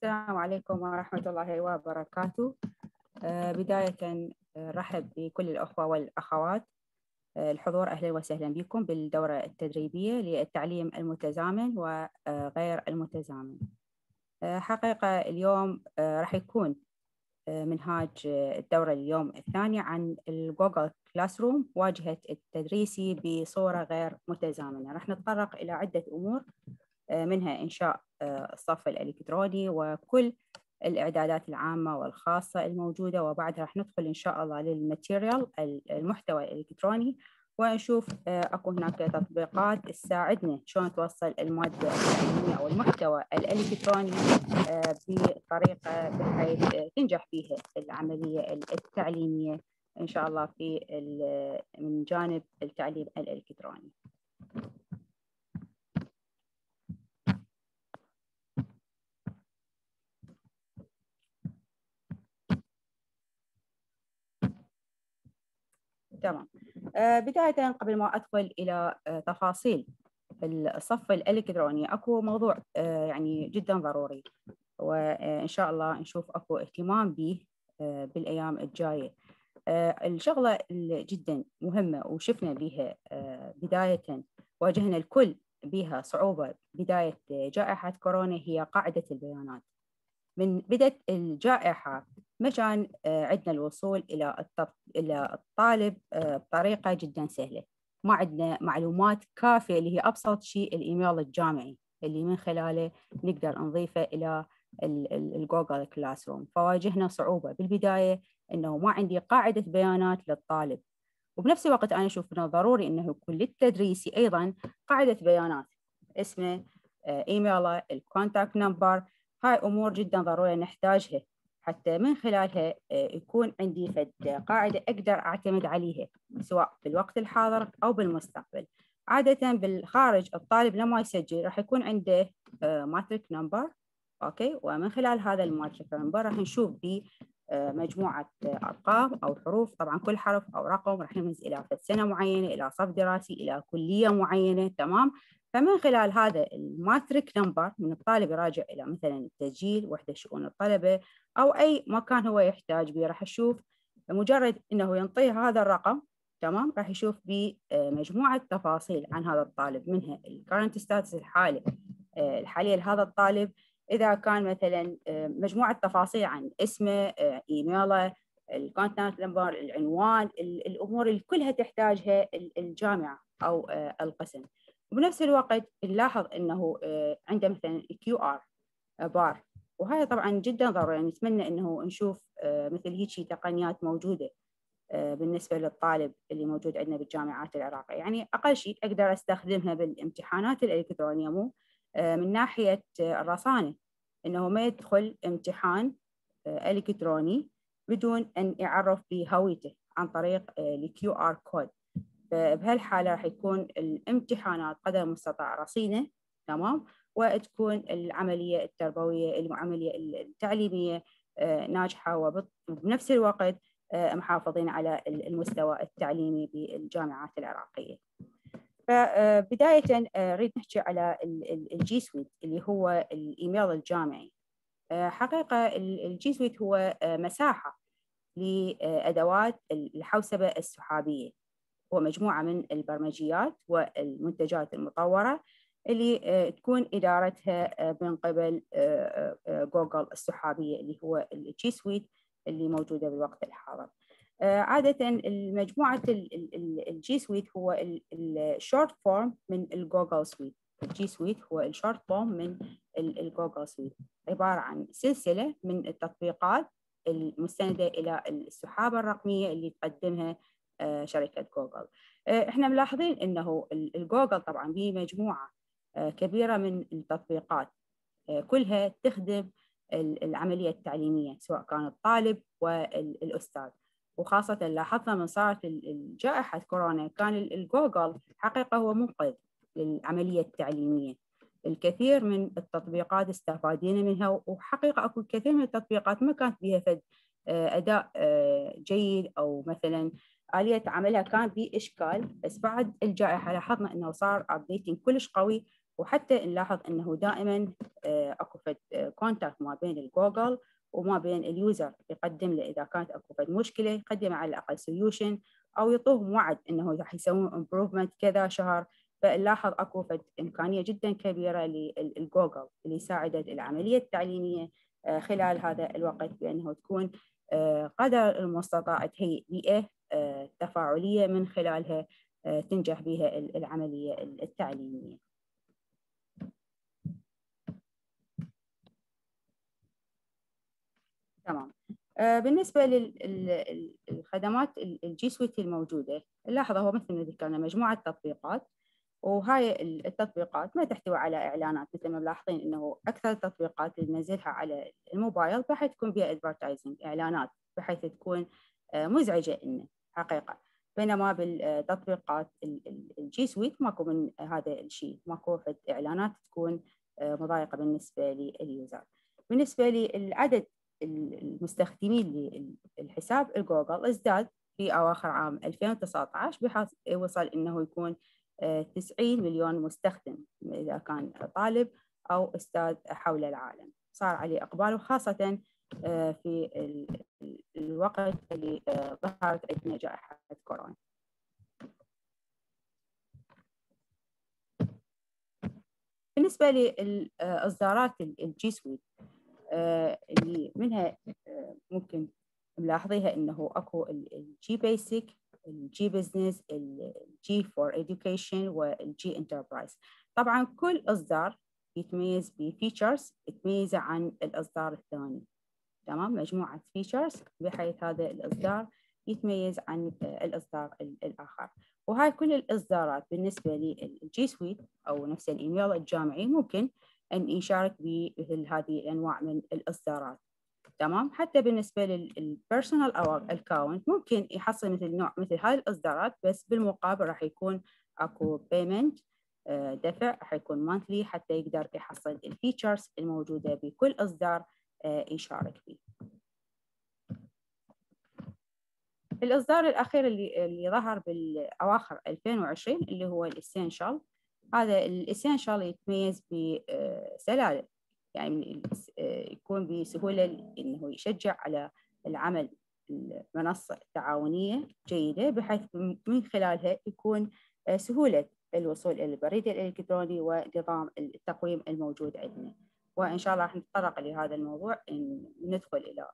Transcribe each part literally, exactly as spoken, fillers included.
السلام عليكم ورحمة الله وبركاته. آه، بداية رحب بكل الأخوة والأخوات آه، الحضور. أهلا وسهلا بكم بالدورة التدريبية للتعليم المتزامن وغير المتزامن. آه، حقيقة اليوم آه، راح يكون آه، منهاج الدورة اليوم الثاني عن الجوجل كلاس روم واجهة التدريسي بصورة غير متزامنة. راح نتطرق إلى عدة أمور، منها إنشاء الصف الإلكتروني وكل الإعدادات العامة والخاصة الموجودة، وبعدها راح ندخل إن شاء الله للماتيريال المحتوى الإلكتروني، ونشوف أكو هناك تطبيقات تساعدنا شلون توصل المادة التعليمية أو المحتوى الإلكتروني بطريقة بحيث تنجح فيها العملية التعليمية إن شاء الله في من جانب التعليم الإلكتروني. تمام. آه بداية قبل ما أدخل إلى آه تفاصيل الصف الإلكتروني، أكو موضوع آه يعني جدا ضروري، وإن شاء الله نشوف أكو اهتمام به آه بالأيام الجاية. آه الشغلة جدا مهمة وشفنا بها آه بداية واجهنا الكل بها صعوبة بداية جائحة كورونا، هي قاعدة البيانات. من بدأت الجائحة ما كان عندنا الوصول إلى إلى الطالب بطريقة جدا سهلة، ما عندنا معلومات كافية اللي هي أبسط شيء الإيميل الجامعي اللي من خلاله نقدر نضيفه إلى الجوجل كلاس روم. فواجهنا صعوبة بالبداية إنه ما عندي قاعدة بيانات للطالب، وبنفس الوقت أنا أشوف إنه ضروري إنه يكون للتدريسي أيضا قاعدة بيانات، اسمه، إيميله، الكونتاكت نمبر. هاي أمور جدا ضرورية نحتاجها حتى من خلالها يكون عندي فد قاعدة أقدر أعتمد عليها سواء بالوقت الحاضر أو بالمستقبل. عادة بالخارج الطالب لما يسجل راح يكون عنده ماتريك نمبر، أوكي، ومن خلال هذا الماتريك نمبر راح نشوف ب مجموعة أرقام أو حروف، طبعا كل حرف أو رقم راح يرمز إلى سنة معينة، إلى صف دراسي، إلى كلية معينة. تمام. فمن خلال هذا الماتريك نمبر من الطالب يراجع إلى مثلا التسجيل، وحدة شؤون الطلبة، أو أي مكان هو يحتاج به، راح يشوف مجرد أنه ينطيه هذا الرقم، تمام، راح يشوف بمجموعة تفاصيل عن هذا الطالب، منها الكرنت ستاتس الحالي الحالية لهذا الطالب، إذا كان مثلا مجموعة تفاصيل عن اسمه، إيميله، الكونتاكت نمبر، العنوان، الأمور اللي كلها تحتاجها الجامعة أو القسم. وبنفس الوقت نلاحظ أنه عنده مثلا كيو آر بار، وهذا طبعا جدا ضروري. نتمنى أنه نشوف مثل هيك تقنيات موجودة بالنسبة للطالب اللي موجود عندنا بالجامعات العراقية، يعني أقل شيء أقدر أستخدمها بالامتحانات الإلكترونية، مو من ناحية الرصانة، إنه ما يدخل امتحان إلكتروني بدون أن يعرف بهويته عن طريق الكيو آر كود. فبهالحالة راح يكون الامتحانات قدر المستطاع رصينة، تمام، وتكون العملية التربوية العملية التعليمية ناجحة، وبنفس الوقت محافظين على المستوى التعليمي بالجامعات العراقية. فبداية أريد نحكي على الجي سويت اللي هو الإيميل الجامعي. حقيقة الجي سويت هو مساحة لأدوات الحوسبة السحابية، هو مجموعة من البرمجيات والمنتجات المطورة اللي تكون إدارتها من قبل جوجل السحابية اللي هو الجي سويت اللي موجودة بالوقت الحاضر. عادة المجموعة الجي سويت هو الشورت فورم من الجوجل سويت. الجي سويت هو الشورت فورم من الجوجل سويت، عبارة عن سلسلة من التطبيقات المستندة إلى السحابة الرقمية اللي تقدمها شركة جوجل. احنا ملاحظين انه الجوجل طبعا به مجموعة كبيرة من التطبيقات كلها تخدم العملية التعليمية سواء كان الطالب والأستاذ، وخاصة لاحظنا من صارت الجائحة كورونا كان الجوجل حقيقة هو منقذ للعملية التعليمية. الكثير من التطبيقات استفادينا منها، وحقيقة أكو الكثير من التطبيقات ما كانت بها فد أداء جيد أو مثلا آلية عملها كان بإشكال، بس بعد الجائحة لاحظنا أنه صار أبديتنج كلش قوي وحتى نلاحظ أنه دائما أكو فد كونتاكت ما بين الجوجل وما بين اليوزر، يقدم له إذا كانت أكو فد مشكلة يقدم على الأقل سوليوشن أو يعطوهم وعد أنه راح يسوون امبروفمنت كذا شهر. فنلاحظ أكو فد إمكانية جدا كبيرة للجوجل اللي ساعدت العملية التعليمية خلال هذا الوقت بأنه تكون قدر المستطاع تهيئ بيئة تفاعلية من خلالها تنجح بها العملية التعليمية. تمام. بالنسبة للخدمات الجي سويت الموجودة، نلاحظ هو مثل ما ذكرنا مجموعة تطبيقات، وهاي التطبيقات ما تحتوي على إعلانات. مثل ما ملاحظين إنه أكثر التطبيقات اللي ننزلها على الموبايل بحيث تكون بها ادفرتايزنج، إعلانات بحيث تكون مزعجة إنه حقيقة. بينما بالتطبيقات الجي سويت ماكو من هذا الشيء، ماكو إعلانات تكون مضايقة بالنسبة لليوزر. بالنسبة للعدد المستخدمين للحساب الجوجل ازداد في أواخر عام ألفين وتسعة عشر بحيث وصل إنه يكون تسعين مليون مستخدم إذا كان طالب أو أستاذ حول العالم. صار عليه إقبال، وخاصة في الوقت اللي ظهرت عندنا جائحة كورونا. بالنسبة للإصدارات الجي سويت اللي منها ممكن ملاحظيها إنه أكو الجي بيسك، الجي بزنس، الجي فور إديوكيشن، والجي انتربرايز. طبعا كل إصدار يتميز بفيتشرز يتميز عن الإصدار الثاني. تمام، مجموعة فيتشرز بحيث هذا الإصدار يتميز عن الإصدار الآخر. وهاي كل الإصدارات بالنسبة للجي سويت أو نفس الإيميل الجامعي ممكن أن يشارك بمثل هذه الأنواع من الإصدارات. تمام. حتى بالنسبة للبيرسونال أو الأكاونت ممكن يحصل مثل نوع مثل هاي الإصدارات، بس بالمقابل راح يكون أكو بيمنت دفع، راح يكون مانثلي حتى يقدر يحصل الفيتشرز الموجودة بكل إصدار يشارك فيه. الإصدار الأخير اللي اللي ظهر بالأواخر ألفين وعشرين اللي هو الإسينشال. هذا الإسينشال يتميز بسلالة، يعني يكون بسهولة إنه يشجع على العمل المنصة التعاونية جيدة، بحيث من خلالها يكون سهولة الوصول إلى البريد الإلكتروني ونظام التقويم الموجود عندنا. وإن شاء الله راح نتطرق لهذا الموضوع إن ندخل إلى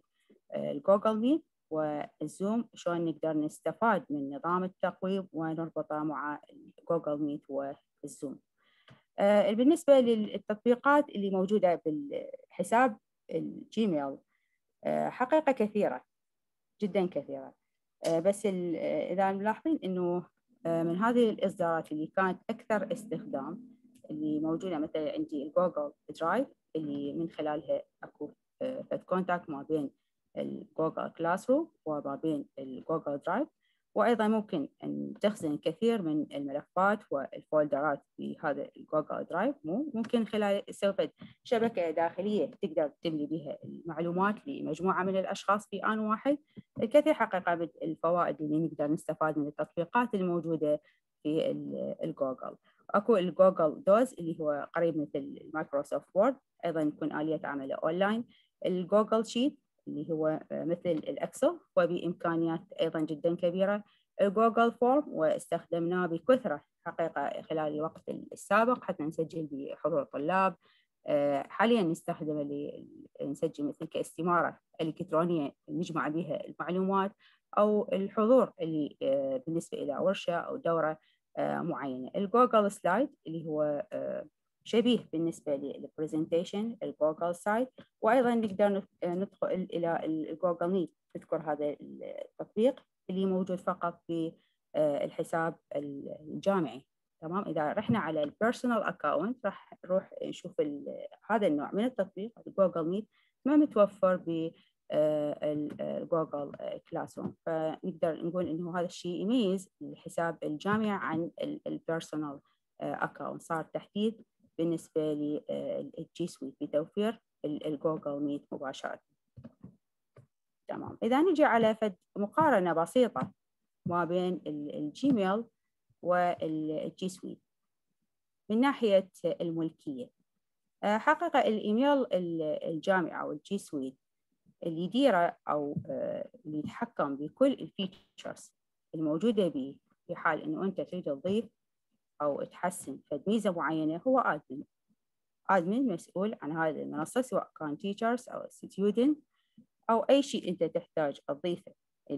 الجوجل ميت والزوم، شلون نقدر نستفاد من نظام التقويم ونربطه مع جوجل ميت والزوم. آه بالنسبة للتطبيقات اللي موجودة بالحساب الجيميل، آه حقيقة كثيرة جدا كثيرة، آه بس إذا ملاحظين إنه آه من هذه الإصدارات اللي كانت أكثر استخدام اللي موجودة مثلا عندي الجوجل درايف، اللي من خلالها أكو آه كونتاكت ما بين الجوجل كلاس روم وما بين الجوجل درايف. وأيضا ممكن أن تخزن كثير من الملفات والفولدرات في هذا الجوجل درايف. ممكن خلال سوف شبكة داخلية تقدر تملي بها المعلومات لمجموعة من الأشخاص في آن واحد. الكثير حقيقة من الفوائد اللي نقدر نستفاد من التطبيقات الموجودة في الجوجل. أكو الجوجل دوز اللي هو قريب مثل مايكروسوفت وورد، أيضا يكون آلية عمله أونلاين. الجوجل شيت اللي هو مثل الأكسل وبإمكانيات أيضا جدا كبيرة. الجوجل فورم واستخدمناه بكثرة حقيقة خلال الوقت السابق حتى نسجل بحضور طلاب. حاليا نستخدمه لنسجل مثل كاستمارة إلكترونية نجمع بها المعلومات، أو الحضور اللي بالنسبة إلى ورشة أو دورة معينة. الجوجل سلايد اللي هو شبيه بالنسبة للبرزنتيشن الجوجل سايت. وأيضا نقدر ندخل إلى الجوجل ميت، نذكر هذا التطبيق اللي موجود فقط في الحساب الجامعي. تمام. إذا رحنا على البيرسونال أكاونت راح نروح نشوف هذا النوع من التطبيق الجوجل ميت ما متوفر ب الجوجل كلاس روم. فنقدر نقول إنه هذا الشيء يميز الحساب الجامعي عن البيرسونال أكاونت. صار تحديث بالنسبة للجي سويت بتوفير الجوجل ميت مباشرة. تمام. إذا نجي على فد مقارنة بسيطة ما بين الجيميل والجي سويت، من ناحية الملكية، حقيقة الإيميل الجامعي أو الجي سويت اللي يديره أو اللي يتحكم بكل الفيتشرز الموجودة به في حال إنه أنت تريد تضيف أو تحسن فد ميزة معينة هو آدمن. آدمن مسؤول عن هذه المنصة سواء كان تيتشرز أو ستودنت أو أي شيء أنت تحتاج تضيفه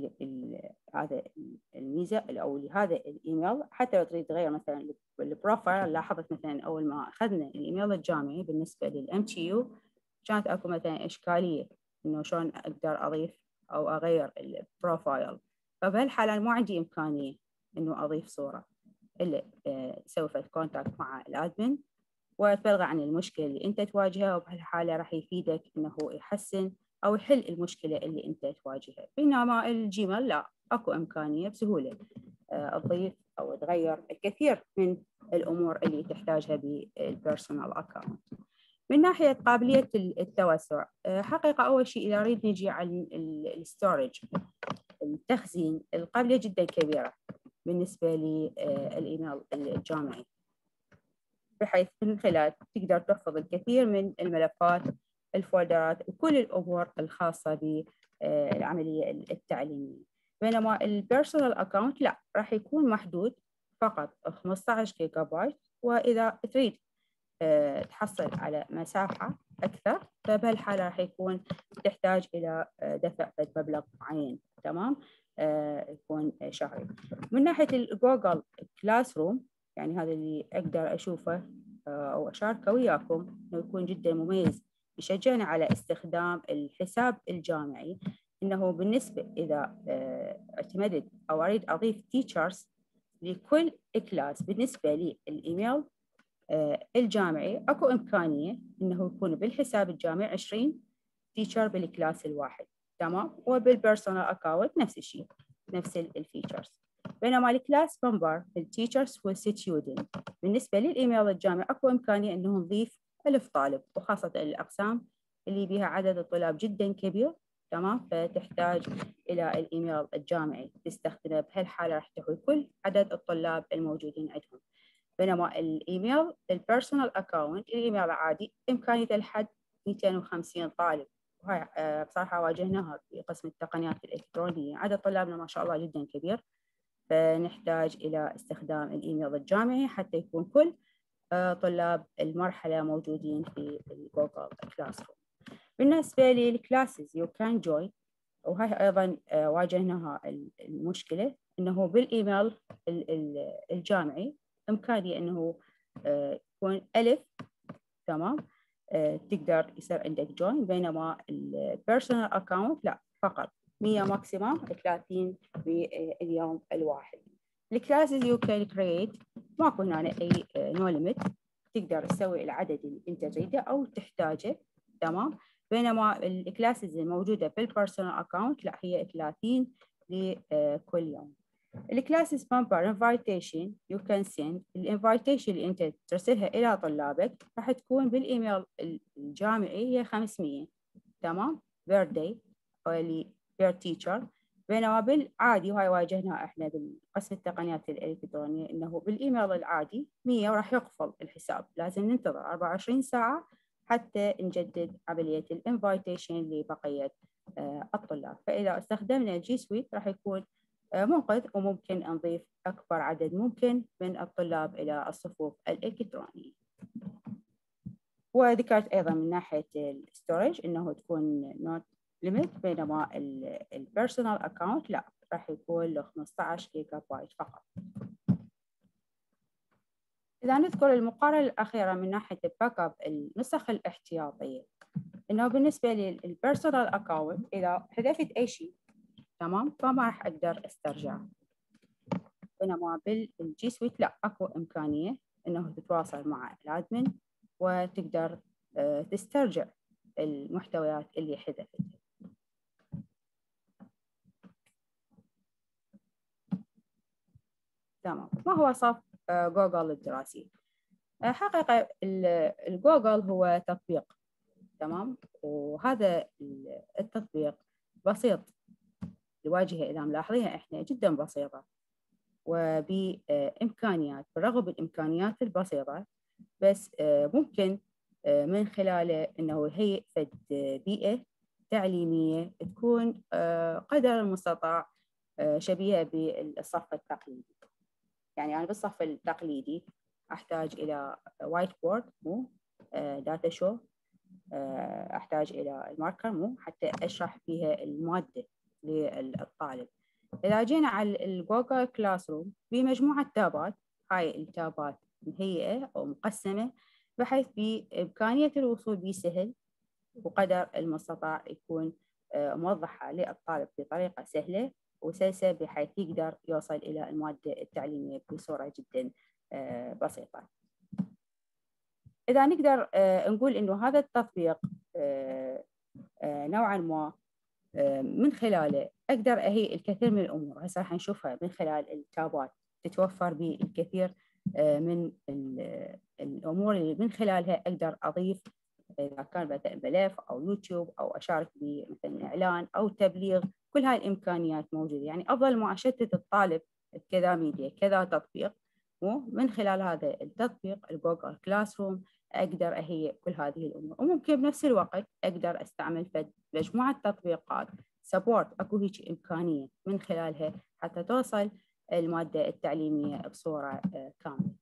هذا الميزة أو هذا الإيميل. حتى لو تريد تغير مثلا البروفايل، لاحظت مثلا أول ما أخذنا الإيميل الجامعي بالنسبة للإم تي يو كانت أكو مثلا إشكالية إنه شلون أقدر أضيف أو أغير البروفايل، فبهالحالة ما عندي إمكانية إنه أضيف صورة إلا تسوي في كونتاكت مع الأدمن وتبلغ عن المشكلة اللي أنت تواجهها، وبهالحالة راح يفيدك إنه يحسن أو يحل المشكلة اللي أنت تواجهها. بينما الجيميل لا، أكو إمكانية بسهولة تضيف أو تغير الكثير من الأمور اللي تحتاجها بالبيرسونال أكاونت. من ناحية قابلية التوسع، حقيقة أول شيء إذا نريد نجي على الستورج التخزين، القابلية جدا كبيرة بالنسبة للإيميل الجامعي، بحيث من خلال تقدر تحفظ الكثير من الملفات، الفولدرات وكل الأمور الخاصة بالعملية التعليمية. بينما البيرسونال أكاونت لا، راح يكون محدود فقط خمسة عشر جيجا بايت، وإذا تريد تحصل على مساحة أكثر فبهالحالة راح يكون تحتاج إلى دفع مبلغ معين، تمام، يكون شهري. من ناحية الجوجل كلاس روم، يعني هذا اللي أقدر أشوفه أو أشاركه وياكم إنه يكون جدا مميز، يشجعنا على استخدام الحساب الجامعي. إنه بالنسبة إذا اعتمدت أو أريد أضيف تيتشرز لكل كلاس، بالنسبة لي الإيميل الجامعي أكو إمكانية إنه يكون بالحساب الجامعي عشرين تيتشر بالكلاس الواحد، تمام، وبالبيرسونال أكاونت نفس الشيء، نفس الفيتشرز. بينما الكلاس ممبر التيتشرز والستودنت بالنسبة للإيميل الجامعي أكو إمكانية إنه نضيف ألف طالب، وخاصة الأقسام اللي بها عدد الطلاب جدا كبير، تمام، فتحتاج إلى الإيميل الجامعي تستخدمه. بهالحالة راح تحوي كل عدد الطلاب الموجودين عندهم. بينما الإيميل البيرسونال أكاونت الإيميل العادي إمكانية الحد مئتين وخمسين طالب، وهاي بصراحة واجهناها في قسم التقنيات الإلكترونية، عدد طلابنا ما شاء الله جدا كبير، فنحتاج إلى استخدام الإيميل الجامعي حتى يكون كل طلاب المرحلة موجودين في جوجل كلاس روم. بالنسبة للكلاسز يو كان جوين، وهاي أيضا واجهناها المشكلة إنه بالإيميل الجامعي إمكانية إنه يكون ألف، تمام، تقدر يصير عندك جوين. بينما البيرسونال أكاونت لا، فقط مية ماكسيموم ثلاثين باليوم الواحد. الكلاسز يو كان كرييت ماكو هنا أي نو ليميت، تقدر تسوي العدد اللي أنت تريده أو تحتاجه، تمام. بينما الكلاسز الموجودة في البيرسونال أكاونت لا، هي ثلاثين لكل يوم. الكلاسز ممبر انفايتيشن يو كان سند، الانفايتيشن اللي انت ترسلها الى طلابك راح تكون بالايميل الجامعي هي خمسمية، تمام، بير داي او اللي بير تيتشر. بينما بالعادي، وهاي واجهناها احنا بالقسم التقنيات الالكترونيه، انه بالايميل العادي مية وراح يقفل الحساب، لازم ننتظر أربعة وعشرين ساعه حتى نجدد عمليه الانفايتيشن لبقيه الطلاب. فاذا استخدمنا جي سويت راح يكون منقذ، وممكن نضيف أكبر عدد ممكن من الطلاب إلى الصفوف الإلكترونية. وذكرت أيضا من ناحية الستورج إنه تكون نوت ليميت، بينما البيرسونال أكاونت لا، راح يكون له خمسة عشر جيجا بايت فقط. إذا نذكر المقارنة الأخيرة من ناحية الباك اب النسخ الاحتياطية، إنه بالنسبة للبيرسونال أكاونت إذا حذفت أي شيء، تمام، فما راح أقدر استرجع. بينما بالجي سويت لا، اكو امكانيه انه تتواصل مع الادمن وتقدر تسترجع المحتويات اللي حذفتها. تمام. ما هو صف جوجل الدراسي؟ حقيقه الجوجل هو تطبيق، تمام، وهذا التطبيق بسيط، الواجهه اذا ملاحظينها احنا جدا بسيطه وبامكانيات، بالرغم من الامكانيات البسيطه بس ممكن من خلاله أنه هي فد بيئة تعليمية تكون قدر المستطاع شبيهة بالصف التقليدي. يعني أنا بالصف التقليدي أحتاج إلى وايت بورد مو داتا شو، أحتاج إلى الماركر مو حتى أشرح فيها المادة للطالب. إذا جينا على الجوجل كلاس روم بمجموعة تابات، هاي التابات مهيئة أو مقسمة بحيث بإمكانية الوصول به سهل وقدر المستطاع يكون موضحة للطالب بطريقة سهلة وسلسة بحيث يقدر يوصل إلى المادة التعليمية بصورة جدا بسيطة. إذا نقدر نقول إنه هذا التطبيق نوعا ما من خلاله أقدر أهيئ الكثير من الأمور. هسه راح نشوفها من خلال التابات تتوفر بي الكثير من الأمور اللي من خلالها أقدر أضيف، إذا كان مثلا ملف أو يوتيوب أو أشارك بمثلا إعلان أو تبليغ. كل هاي الإمكانيات موجودة. يعني أفضل ما أشتت الطالب بكذا ميديا كذا تطبيق، ومن خلال هذا التطبيق الجوجل كلاس روم أقدر أهيئ كل هذه الأمور. وممكن بنفس الوقت أقدر أستعمل فد مجموعة تطبيقات سبورت، أكو هيك إمكانية من خلالها حتى توصل المادة التعليمية بصورة كاملة.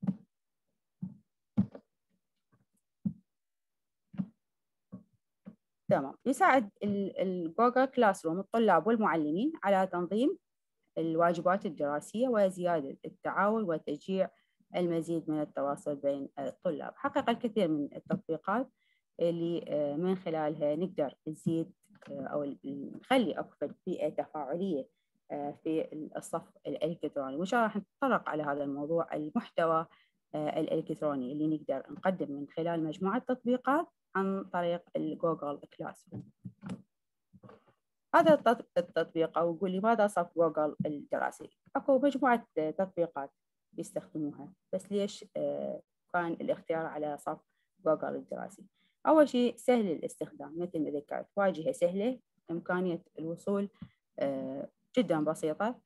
تمام. يساعد الجوجل كلاس روم الطلاب والمعلمين على تنظيم الواجبات الدراسية وزيادة التعاون وتشجيع المزيد من التواصل بين الطلاب. حقق الكثير من التطبيقات اللي من خلالها نقدر نزيد أو نخلي أكثر بيئة تفاعلية في الصف الإلكتروني. وإن شاء الله راح نتطرق على هذا الموضوع، المحتوى الإلكتروني اللي نقدر نقدم من خلال مجموعة تطبيقات عن طريق الجوجل كلاس روم. هذا التطبيق أو نقول لماذا صف جوجل الدراسي؟ أكو مجموعة تطبيقات يستخدموها، بس ليش كان الاختيار على صف جوجل الدراسي؟ أول شيء سهل الاستخدام مثل ما ذكرت، واجهة سهلة، إمكانية الوصول جدا بسيطة.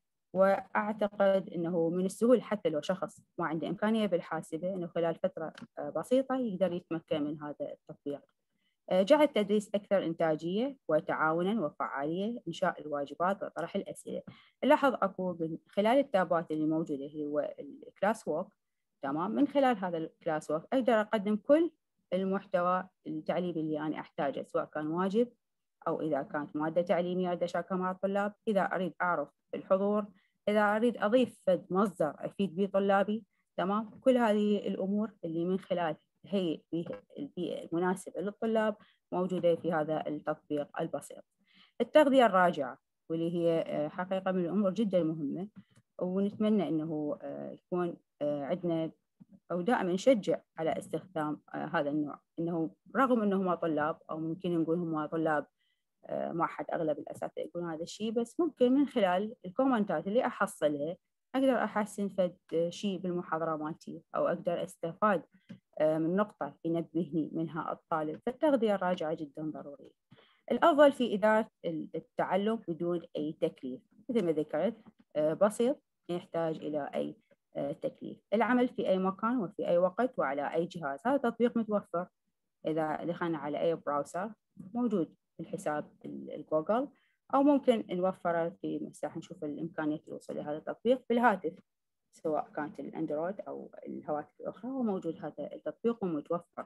وأعتقد أنه من السهول حتى لو شخص ما عنده إمكانية بالحاسبة أنه خلال فترة بسيطة يقدر يتمكن من هذا التطبيق. جعل التدريس أكثر إنتاجية وتعاوناً وفعالية، إنشاء الواجبات وطرح الأسئلة. نلاحظ أكو من خلال التابات اللي موجودة اللي هو الكلاس وورك، تمام. من خلال هذا الكلاس وورك أقدر أقدم كل المحتوى التعليمي اللي أنا أحتاجه، سواء كان واجب أو إذا كانت مادة تعليمية أريد أشاركها مع الطلاب، إذا أريد أعرف الحضور، إذا أريد أضيف مصدر أفيد به طلابي، تمام. كل هذه الأمور اللي من خلال هي البيئة المناسبة للطلاب موجودة في هذا التطبيق البسيط. التغذية الراجعة واللي هي حقيقة من الأمور جدا مهمة، ونتمنى أنه يكون عندنا أو دائما نشجع على استخدام هذا النوع، أنه رغم أنهم طلاب أو ممكن نقول هم طلاب معهد، أغلب الأساتذة يقولون هذا الشيء، بس ممكن من خلال الكومنتات اللي أحصلها أقدر أحسن فد شيء بالمحاضرة مالتي، أو أقدر أستفاد من نقطة ينبهني منها الطالب. فالتغذية الراجعة جدا ضرورية. الأفضل في إدارة التعلم بدون أي تكليف، مثل ما ذكرت بسيط، يحتاج إلى أي تكليف. العمل في أي مكان وفي أي وقت وعلى أي جهاز. هذا تطبيق متوفر إذا دخلنا على أي براوزر، موجود في الحساب الجوجل، أو ممكن نوفره في مساحة نشوف الإمكانية الوصول لهذا التطبيق بالهاتف، سواء كانت الأندرويد أو الهواتف الأخرى. وموجود هذا التطبيق ومتوفر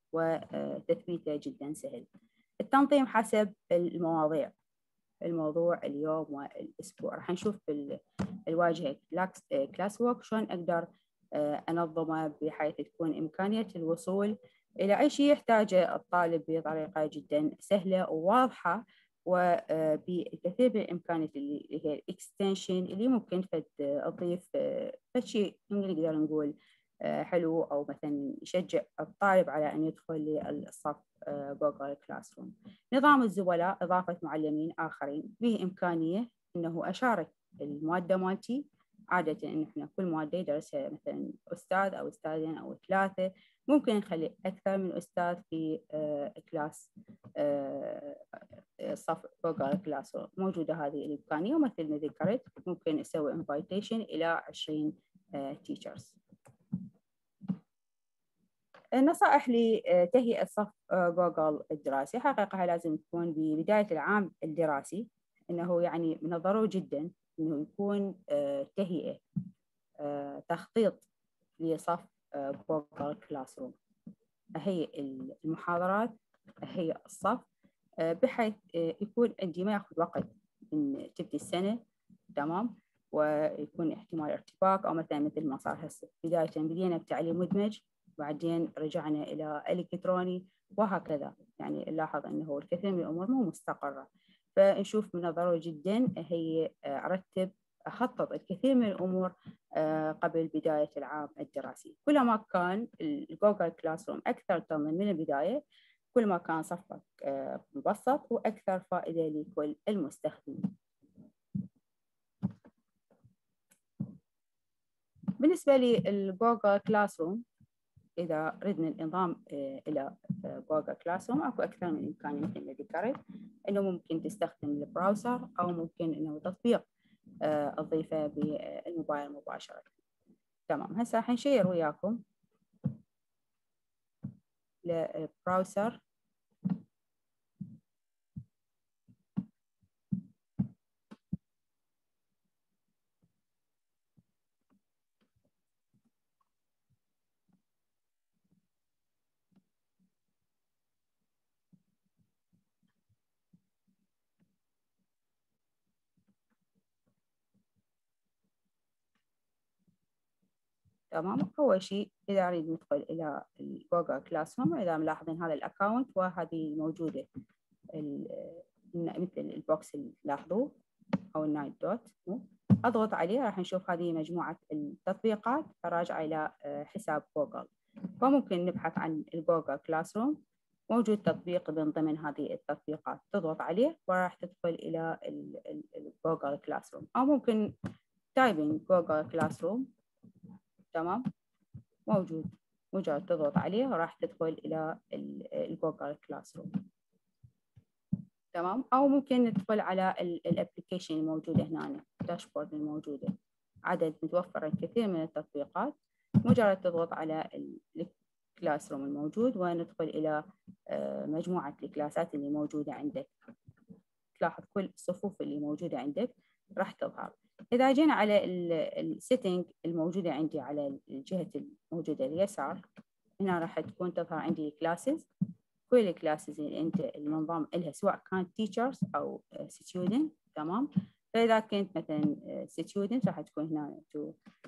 وتثبيته جدا سهل. التنظيم حسب المواضيع، الموضوع اليوم والأسبوع. راح نشوف في الواجهة كلاس وورك شلون أقدر أنظمه بحيث تكون إمكانية الوصول إلى أي شيء يحتاجه الطالب بطريقة جدا سهلة وواضحة، وبكثير من الإمكانيات اللي هي الإكستنشن اللي ممكن فد أضيف فشيء نقدر نقول حلو، أو مثلا يشجع الطالب على أن يدخل للصف جوجل كلاس روم. نظام الزملاء، إضافة معلمين آخرين، به إمكانية أنه أشارك المادة مالتي. عادة إن إحنا كل مادة يدرسها مثلا أستاذ أو أستاذين أو ثلاثة، ممكن نخلي أكثر من أستاذ في كلاس صف جوجل كلاس روم. موجودة هذه الإمكانية، ومثل ما ذكرت ممكن نسوي invitation إلى عشرين teachers. النصائح لتهيئة صف جوجل الدراسي، حقيقة لازم تكون ببداية العام الدراسي، إنه يعني من الضروري جدا إنه يكون تهيئة تخطيط لصف جوجل كلاس روم، أهيئ المحاضرات، أهيئ الصف بحيث يكون عندي ما ياخذ وقت من تبدي السنة، تمام، ويكون احتمال ارتباك أو مثلا مثل ما صار هسه، بداية بدينا بتعليم مدمج، بعدين رجعنا إلى إلكتروني وهكذا. يعني نلاحظ أنه الكثير من الأمور مو مستقرة، فنشوف من الضروري جدا هي أرتب أخطط الكثير من الأمور قبل بداية العام الدراسي. كلما كان الجوجل كلاس روم أكثر تنظيم من البداية، كل ما كان صفك مبسط وأكثر فائدة لكل المستخدمين. بالنسبة للجوجل كلاس روم، إذا ردنا الانضمام إلى جوجل كلاس روم، أكو أكثر من إمكانية مثل ما ذكرت، إنه ممكن تستخدم البراوزر أو ممكن إنه تطبيق تضيفه بالموبايل مباشرة. تمام، هسه راح نشير وياكم للبراوزر. تمام، أول شيء إذا أريد ندخل إلى جوجل كلاس روم، إذا ملاحظين هذا الأكاونت وهذه موجودة مثل البوكس اللي تلاحظوه أو النايت دوت، أضغط عليه راح نشوف هذه مجموعة التطبيقات الراجعة إلى حساب جوجل، وممكن نبحث عن الجوجل كلاس روم. موجود تطبيق من ضمن هذه التطبيقات، تضغط عليه وراح تدخل إلى الجوجل كلاس روم، أو ممكن تايبين جوجل كلاس روم. تمام، موجود، مجرد تضغط عليه وراح تدخل إلى الجوجل كلاس روم. تمام، أو ممكن ندخل على الابلكيشن الموجودة هنا، الداشبورد الموجودة، عدد متوفر الكثير من التطبيقات. مجرد تضغط على الكلاس روم الموجود وندخل إلى مجموعة الكلاسات اللي موجودة عندك، تلاحظ كل الصفوف اللي موجودة عندك راح تظهر. إذا جينا على السيتنج الموجودة عندي على الجهة الموجودة اليسار، هنا راح تكون تظهر عندي كلاسز، كل الكلاسز اللي أنت المنظم لها، سواء كانت teachers أو student. تمام، فإذا كنت مثلا student راح تكون هنا تو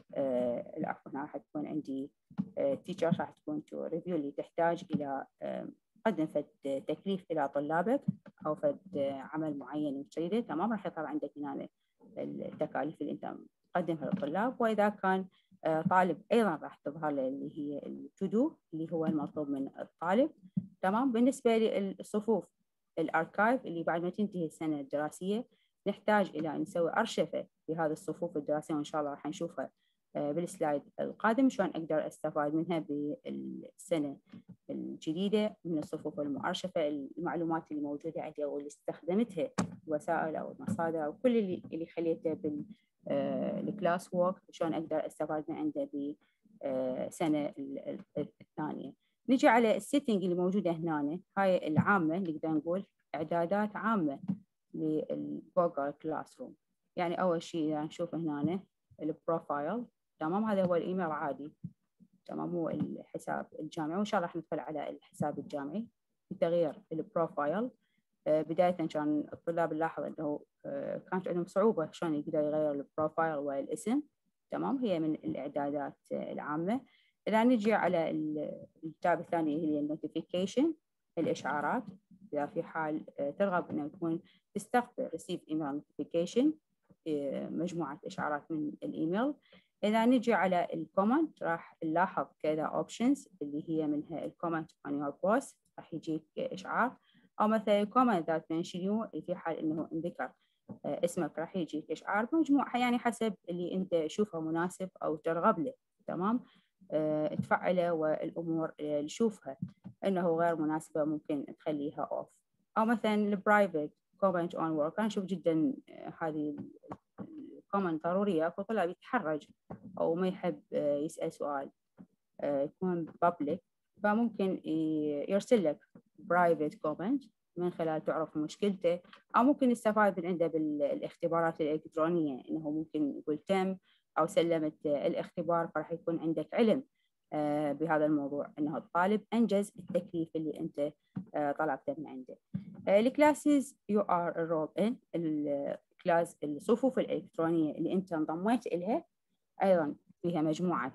العفو هنا راح تكون عندي teachers، راح تكون تو ريفيو اللي تحتاج إلى قدم فد تكليف إلى طلابك أو فد عمل معين تريده. تمام، راح يظهر عندك هنا التكاليف اللي أنت تقدمها للطلاب. وإذا كان طالب أيضا راح تظهر اللي هي التودو اللي هو المطلوب من الطالب. تمام، بالنسبة للصفوف الأركايف اللي بعد ما تنتهي السنة الدراسية نحتاج إلى أن نسوي أرشفة لهذه الصفوف الدراسية، وإن شاء الله راح نشوفها بالسلايد القادم شلون أقدر أستفاد منها بالسنة الجديدة من الصفوف المؤرشفة، المعلومات اللي موجودة عندي واللي استخدمتها الوسائل أو المصادر أو كل اللي اللي خليته بالكلاس وورك شلون أقدر أستفاد من عنده بالسنة الثانية. نجي على السيتنج اللي موجودة هنا، هاي العامة نقدر نقول إعدادات عامة للجوجل كلاس روم. يعني أول شيء إذا نشوف هنا البروفايل، تمام، هذا هو الإيميل عادي، تمام، هو الحساب الجامعي، وإن شاء الله راح ندخل على الحساب الجامعي لتغيير البروفايل. بداية كان الطلاب نلاحظ أنه كانت عندهم صعوبة شلون يقدر يغير البروفايل والاسم. تمام، هي من الإعدادات العامة. إذا نجي على التاب الثاني هي النوتيفيكيشن، الإشعارات، إذا في حال ترغب أن تكون تستقبل receive email notification، مجموعة إشعارات من الإيميل. إذا نجي على الكومنت راح نلاحظ كذا options اللي هي منها الكومنت on your post، راح يجيك إشعار، أو مثلا الكومنت that mention you في حال إنه انذكر اسمك راح يجيك إشعار، مجموعة يعني حسب اللي أنت تشوفه مناسب أو ترغب له. تمام، أه تفعله، والأمور اللي نشوفها إنه غير مناسبة ممكن تخليها أوف. أو مثلا البرايفت كومنت أون ورك، أنا أشوف جدا هذه الكومنت ضرورية، أكو طلاب يتحرج أو ما يحب يسأل سؤال يكون بابليك، فممكن يرسل لك برايفت كومنت من خلال تعرف مشكلته، أو ممكن يستفاد من عنده بالاختبارات الإلكترونية، إنه ممكن يقول تم أو سلمت الاختبار، فراح يكون عندك علم بهذا الموضوع، إنه الطالب أنجز التكليف اللي أنت طلبته من عنده. الكلاسز يو ار enrolled in، الكلاس الصفوف الإلكترونية اللي أنت انضميت إلها أيضا فيها مجموعة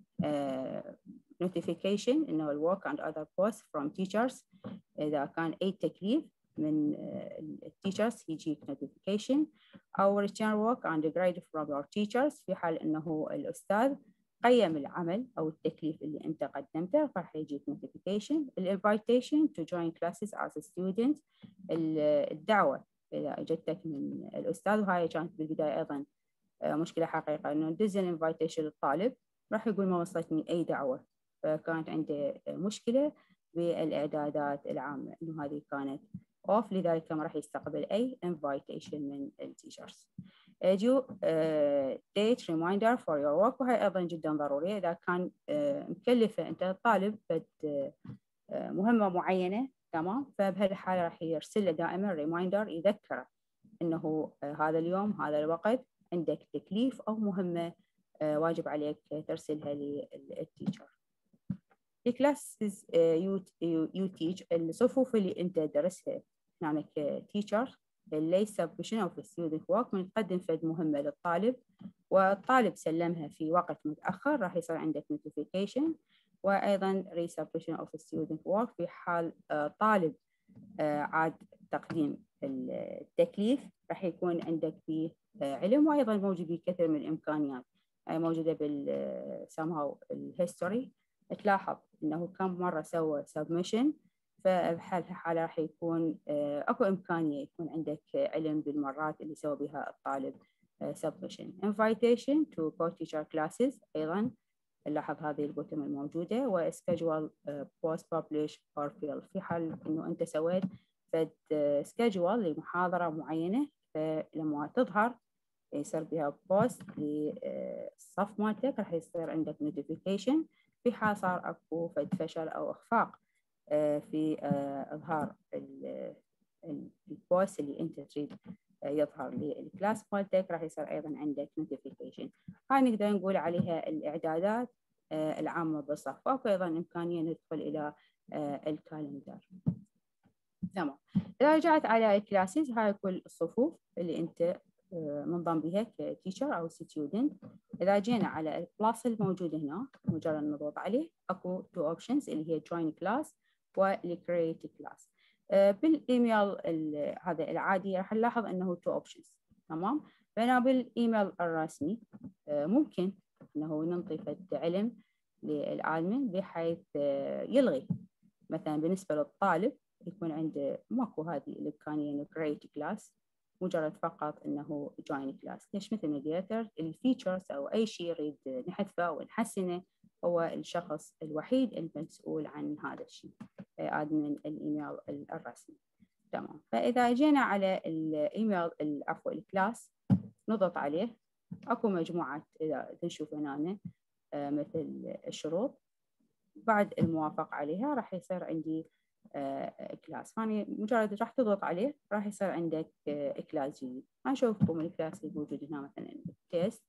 notification إنه ال work and other posts from teachers. إذا كان أي تكليف من التيشرز يجيك notification، أو return work and grade from your teachers في حال إنه الأستاذ قيم العمل أو التكليف اللي أنت قدمته، فراح يجيك notification. ال invitation to join classes as a student، الدعوة إذا أجتك من الأستاذ، وهاي كانت بالبداية أيضا مشكلة حقيقة، إنه ندز الانفيتيشن للطالب راح يقول ما وصلتني أي دعوة، فكانت عنده مشكلة بالإعدادات العامة إنه هذه كانت أوف، لذلك ما راح يستقبل أي انفيتيشن من التيشرز. ديو ديت ريمايندر فور يور ورك، وهي أيضا جدا ضرورية. إذا كان مكلفة أنت الطالب بد مهمة معينة، تمام، فبهالحالة راح يرسل له دائما ريمايندر يذكره إنه هذا اليوم هذا الوقت عندك تكليف أو مهمة واجب عليك ترسلها للتيشر. الكلاسز يو تيج، الصفوف اللي أنت درسها هناك تيشر اللي submission of student work، من تقدم فد مهمة للطالب والطالب سلمها في وقت متأخر راح يصير عندك notification. وأيضا resubmission of student work في حال طالب عاد تقديم التكليف راح يكون عندك فيه علم، وأيضا موجود بكثير من الإمكانيات موجودة بال somehow الهيستوري، تلاحظ إنه كم مرة سوى submission، فبهالحالة راح يكون أكو إمكانية يكون عندك علم بالمرات اللي سوى بها الطالب submission. invitation to co-teacher classes، أيضا نلاحظ هذه البوتم الموجودة، و schedule post publish or fill، في حال إنه أنت سويت فد schedule لمحاضرة معينة، فلما تظهر يصير بها بوست للصف مالتك راح يصير عندك notification في حال صار أكو فد فشل أو إخفاق في إظهار البوست اللي أنت تريد يظهر للكلاس مالتك، راح يصير أيضا عندك notification. هاي نقدر نقول عليها الإعدادات العامة بالصف. وأكو أيضا إمكانية ندخل إلى الكالندر. تمام. إذا رجعت على الكلاسز، هاي كل الصفوف اللي أنت منضم بها كتيشر أو ستودنت. إذا جينا على البلاس الموجود هنا، مجرد نضغط عليه أكو تو أوبشنز اللي هي join class والcreate class. بالإيميل هذا العادي راح نلاحظ أنه تو أوبشنز، تمام. فأنا بالإيميل الرسمي ممكن أنه ننطي فد علم للعالم بحيث يلغي مثلا بالنسبة للطالب يكون عنده ماكو هذه الإمكانية إنه create class، مجرد فقط إنه join class. ليش؟ مثل ميدياتر الفيتشرز أو أي شيء يريد نحذفه أو نحسنه هو الشخص الوحيد المسؤول عن هذا الشيء، admin الإيميل الرسمي. تمام. فإذا جينا على الإيميل عفوا الكلاس نضغط عليه، أكو مجموعة إذا تشوف هنا مثل الشروط، بعد الموافقة عليها راح يصير عندي كلاس، فاني مجرد راح تضغط عليه راح يصير عندك كلاس جديد. هنشوفكم الكلاس الموجود هنا مثلا تيست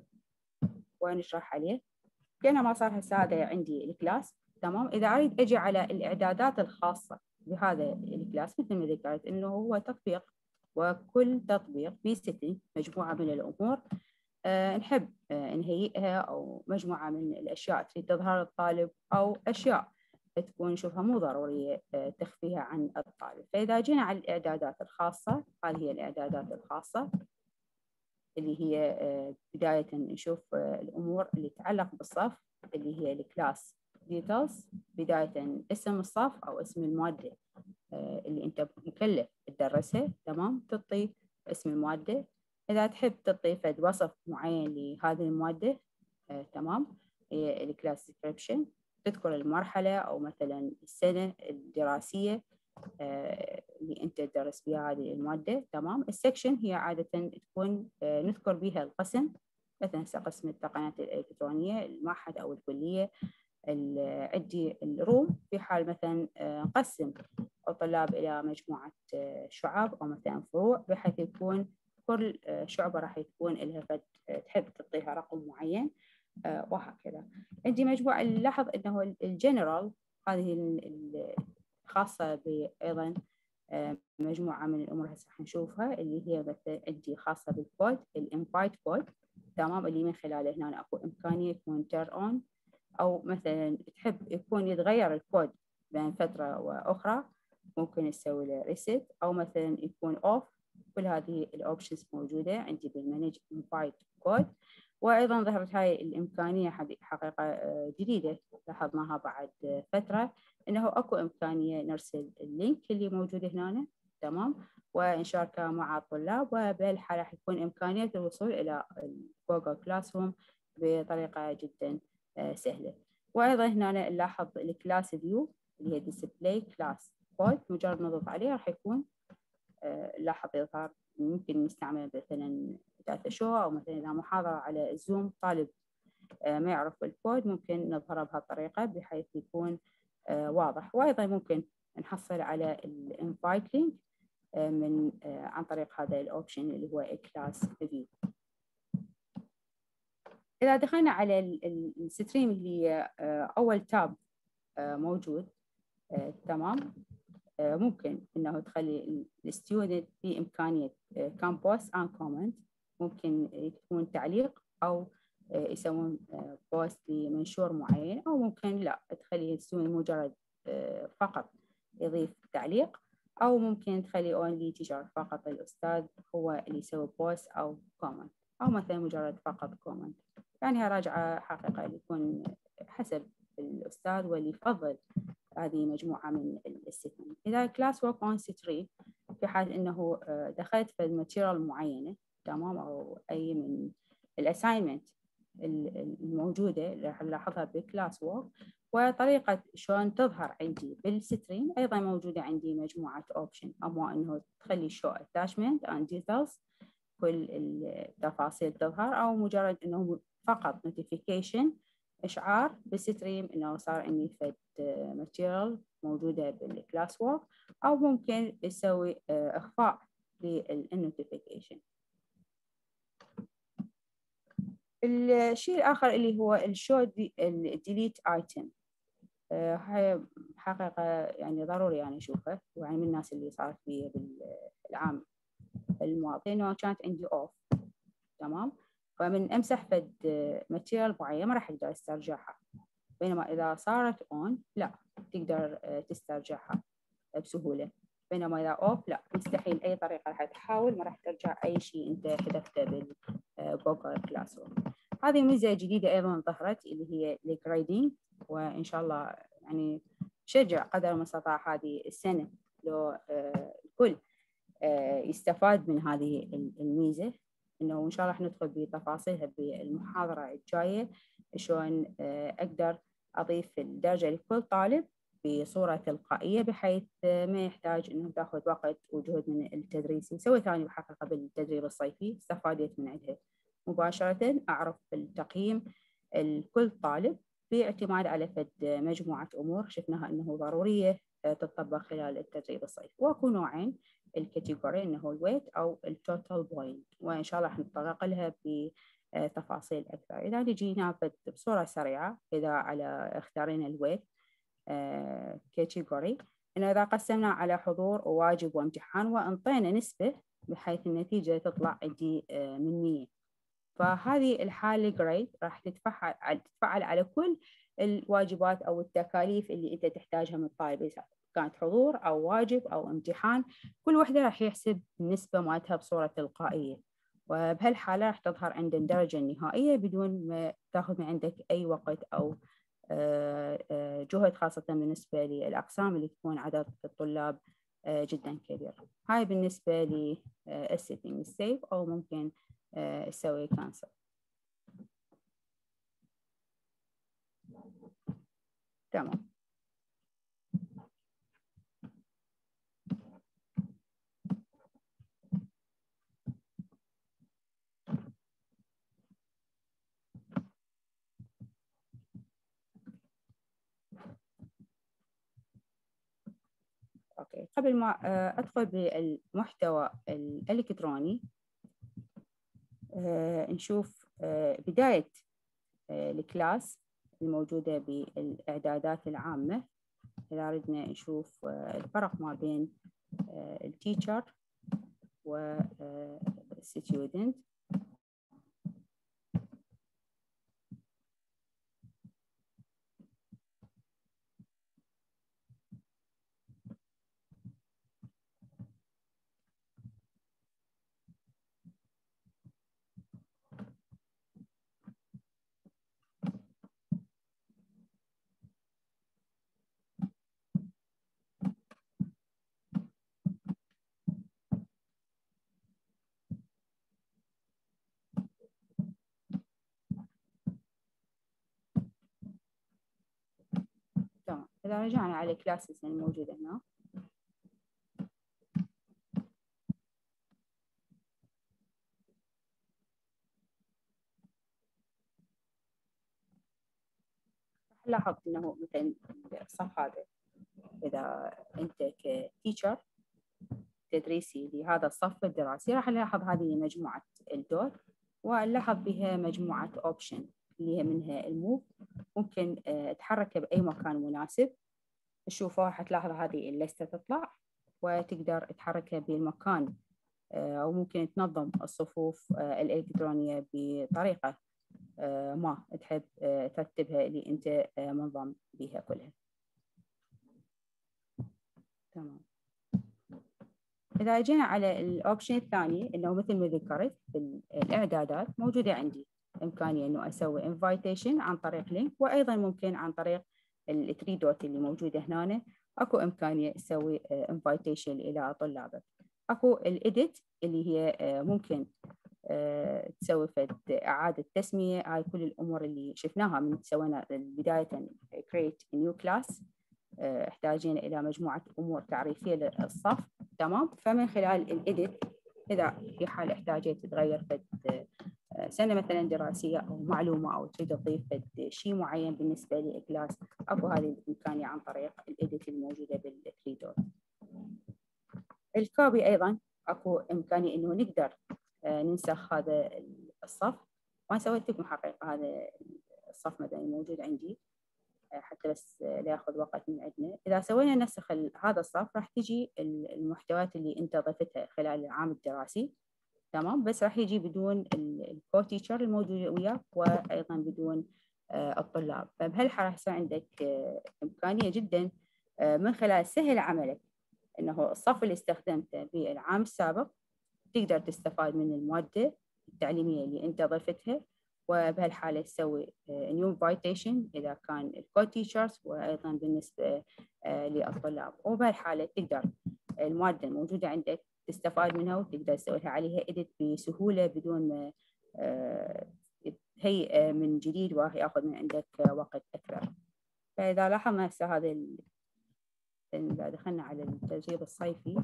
ونشرح عليه كأنه ما صار هسه هذا عندي الكلاس، تمام. إذا أريد أجي على الإعدادات الخاصة بهذا الكلاس مثل ما ذكرت إنه هو تطبيق، وكل تطبيق في ستين مجموعة من الأمور أه نحب أه نهيئها، أو مجموعة من الأشياء تريد تظهر للطالب، أو أشياء تكون نشوفها مو ضرورية أه تخفيها عن الطالب. فإذا جينا على الإعدادات الخاصة، هذه هي الإعدادات الخاصة اللي هي أه بداية نشوف أه الأمور اللي تتعلق بالصف اللي هي الكلاس ديتيلز، بداية اسم الصف أو اسم المادة أه اللي أنت مكلف تدرسها، تمام. تعطي اسم المادة، إذا تحب تعطي فد وصف معين لهذه المادة آه، تمام، الكلاس ديسكريبشن، تذكر المرحلة أو مثلا السنة الدراسية آه، اللي أنت تدرس بها هذه المادة، تمام. السكشن هي عادة تكون آه، نذكر بها القسم، مثلا قسم التقنيات الإلكترونية، المعهد أو الكلية، عندي الروم في حال مثلا نقسم الطلاب إلى مجموعة شعاب أو مثلا فروع، بحيث يكون كل شعبة راح يكون لها فد تحب تعطيها رقم معين وهكذا. عندي مجموعة نلاحظ أنه الجنرال هذه الخاصة بأيضا مجموعة من الأمور هسه راح نشوفها، اللي هي مثلا عندي خاصة بالكود الانفايت كود، تمام، اللي من خلاله هنا أكو إمكانية يكون تيرن أون، أو مثلا تحب يكون يتغير الكود بين فترة وأخرى ممكن نسوي له ريست، أو مثلا يكون أوف. كل هذه الأوبشنز موجودة عندي بالمانج انفايت كود. وأيضا ظهرت هاي الإمكانية حقيقة جديدة لاحظناها بعد فترة، إنه أكو إمكانية نرسل اللينك اللي موجود هنا، تمام، ونشاركه مع الطلاب، وبهالحالة حيكون إمكانية الوصول إلى جوجل كلاس روم بطريقة جدا سهلة. وأيضا هنا نلاحظ الكلاس فيو اللي هي ديسبلاي كلاس كود، مجرد نضغط عليه راح يكون نلاحظ يظهر. ممكن نستعمل مثلا داتا شو، أو مثلا إذا محاضرة على الزوم طالب ما يعرف الكود ممكن نظهره بهالطريقة بحيث يكون واضح. وأيضا ممكن نحصل على الانفايت لينك من عن طريق هذا الأوبشن اللي هو كلاس فيو. إذا دخلنا على الستريم اللي هي أول تاب موجود، تمام، ممكن إنه تخلي الستودنت بإمكانية كامبوست أند كومنت، ممكن يكون تعليق أو يسوون بوست لمنشور معين، أو ممكن لا تخلي الستودنت مجرد فقط يضيف تعليق، أو ممكن تخلي اونلي تيشر فقط الأستاذ هو اللي يسوي بوست أو كومنت، أو مثلا مجرد فقط كومنت. يعني راجعة حقيقة اللي يكون حسب الأستاذ واللي يفضل هذه مجموعة من الستريم. إذا كلاس ورك أون ستريم في حال إنه دخلت في الماتيريال معينة، تمام، أو أي من الأساينمنت الموجودة اللي راح نلاحظها بالكلاس ورك، وطريقة شلون تظهر عندي بالستريم أيضا موجودة عندي مجموعة أوبشن، أما إنه تخلي شو attachment and details كل التفاصيل تظهر، أو مجرد إنه فقط notification إشعار بالستريم إنه صار عندي فد ماتيريال موجودة بالكلاس وورك، أو ممكن يسوي إخفاء للنوتيفيكيشن. الشيء الآخر اللي هو الشو الديليت ايتم، هاي حقيقة يعني ضروري يعني أشوفه، يعني من الناس اللي صارت بي بالعام الماضي إنه كانت عندي أوف، تمام، فمن أمسح فد ماتيريال معين ما راح أقدر أسترجعها، بينما إذا صارت أون لا تقدر تسترجعها بسهولة، بينما إذا أوف لا مستحيل أي طريقة راح تحاول ما راح ترجع أي شيء أنت حذفته بالجوجل كلاس روم. هذه ميزة جديدة أيضا ظهرت اللي هي الجريدينج، وإن شاء الله يعني شجع قدر المستطاع هذه السنة لو الكل يستفاد من هذه الميزة، إنه إن شاء الله راح ندخل بتفاصيلها بالمحاضرة الجاية، شلون أقدر أضيف الدرجة لكل طالب بصورة تلقائية بحيث ما يحتاج إنه تأخذ وقت وجهد من التدريس. سويت أنا بحقيقة بالتدريب الصيفي، استفادت من عندها مباشرة، أعرف التقييم لكل طالب باعتماد على فد مجموعة أمور شفناها أنه ضرورية تطبق خلال التدريب الصيفي. وأكو نوعين، الكاتيجوري إنه هو الويت أو التوتال بوينت، وإن شاء الله راح نتطرق لها بتفاصيل أكثر. إذا نجي ناخذ بصورة سريعة، إذا على اختارينا الويت كاتيجوري، إنه إذا قسمنا على حضور وواجب وامتحان وانطينا نسبة بحيث النتيجة تطلع عندي من مية، فهذه الحالة جريد راح تتفعل تتفعل على كل الواجبات أو التكاليف اللي أنت تحتاجها من الطالب، إذا كانت حضور أو واجب أو امتحان، كل وحدة راح يحسب النسبة مالتها بصورة تلقائية، وبهالحالة راح تظهر عند الدرجة النهائية بدون ما تاخذ من عندك أي وقت أو جهد، خاصة بالنسبة للأقسام اللي تكون عدد الطلاب جدا كبير. هاي بالنسبة للسيتنج السيف، أو ممكن اسوي كانسل. تمام. قبل ما أدخل بالمحتوى الإلكتروني نشوف بداية الكلاس الموجودة بالإعدادات العامة. إذا أردنا نشوف الفرق ما بين التيتشر والستودنت. تمام، إذا رجعنا على الكلاسز الموجودة هنا لاحظ إنه مثلا الصف هذا، إذا أنت كتيتشر تدريسي لهذا الصف الدراسي راح نلاحظ هذه مجموعة الدور، ونلاحظ بها مجموعة أوبشن اللي هي منها الموف، ممكن تحركه بأي مكان مناسب. تشوفه حتلاحظ هذه الليستة تطلع وتقدر تحركها بالمكان، أو ممكن تنظم الصفوف الإلكترونية بطريقة ما تحب ترتبها اللي أنت منظم بها كلها. تمام. إذا جينا على الأوبشن الثاني إنه مثل ما ذكرت بالإعدادات موجودة عندي إمكانية إنه أسوي invitation عن طريق لينك، وأيضا ممكن عن طريق الثري دوت اللي موجودة هنا. أكو إمكانية تسوي invitation إلى طلابك. أكو الإديت اللي هي ممكن تسوي فد إعادة تسمية. هاي كل الأمور اللي شفناها من سوينا بداية create a new class، احتاجين إلى مجموعة أمور تعريفية للصف. تمام. فمن خلال الإديت إذا في حال احتاجت تغير فد سنة مثلا دراسية أو معلومة، أو تريد تضيف فد شيء معين بالنسبة للكلاس، أكو هذه الإمكانية عن طريق الإديت الموجودة بالثري دوت. الكوبي أيضا أكو إمكانية إنه نقدر ننسخ هذا الصف، وأنا سويت لكم حقيقة هذا الصف مثلا الموجود عندي حتى بس لا ياخذ وقت من عندنا. إذا سوينا نسخ هذا الصف راح تجي المحتويات اللي أنت ضفتها خلال العام الدراسي. تمام. بس راح يجي بدون الكو تيتشر الموجود وياك، وأيضا بدون الطلاب. فبهالحالة راح يصير عندك إمكانية جدا من خلال سهل عملك إنه الصف اللي استخدمته بالعام السابق تقدر تستفاد من المادة التعليمية اللي أنت ضفتها، وبهالحالة تسوي نيو انفايتيشن إذا كان الكو تيتشرز، وأيضا بالنسبة للطلاب. وبهالحالة تقدر المادة الموجودة عندك تستفاد منها، وتقدر تسوي عليها إديت بسهولة بدون ما هي من جديد ويأخذ من عندك وقت أكثر. فإذا لاحظنا هسه هذا إذا دخلنا على التسجيل الصيفي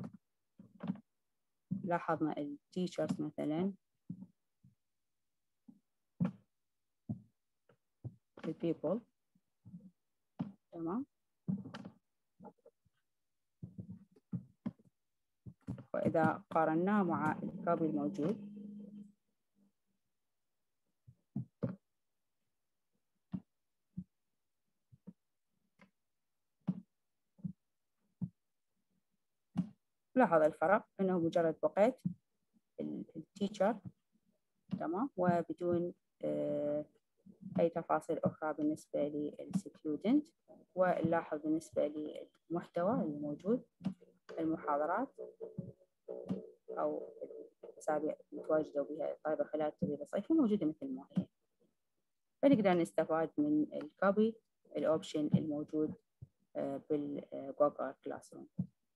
لاحظنا التيتشرز مثلا البيبل. تمام. وإذا قارناه مع الكوبي الموجود لاحظ الفرق أنه مجرد بقيت التيتشر. تمام. وبدون أي تفاصيل أخرى بالنسبة للستودنت. ونلاحظ بالنسبة للمحتوى الموجود المحاضرات أو الأسابيع المتواجدة بها الطلبة خلال التدريب الصيفي موجودة مثل ما هي. فنقدر نستفاد من الكوبي الأوبشن الموجود بالجوجل كلاس روم.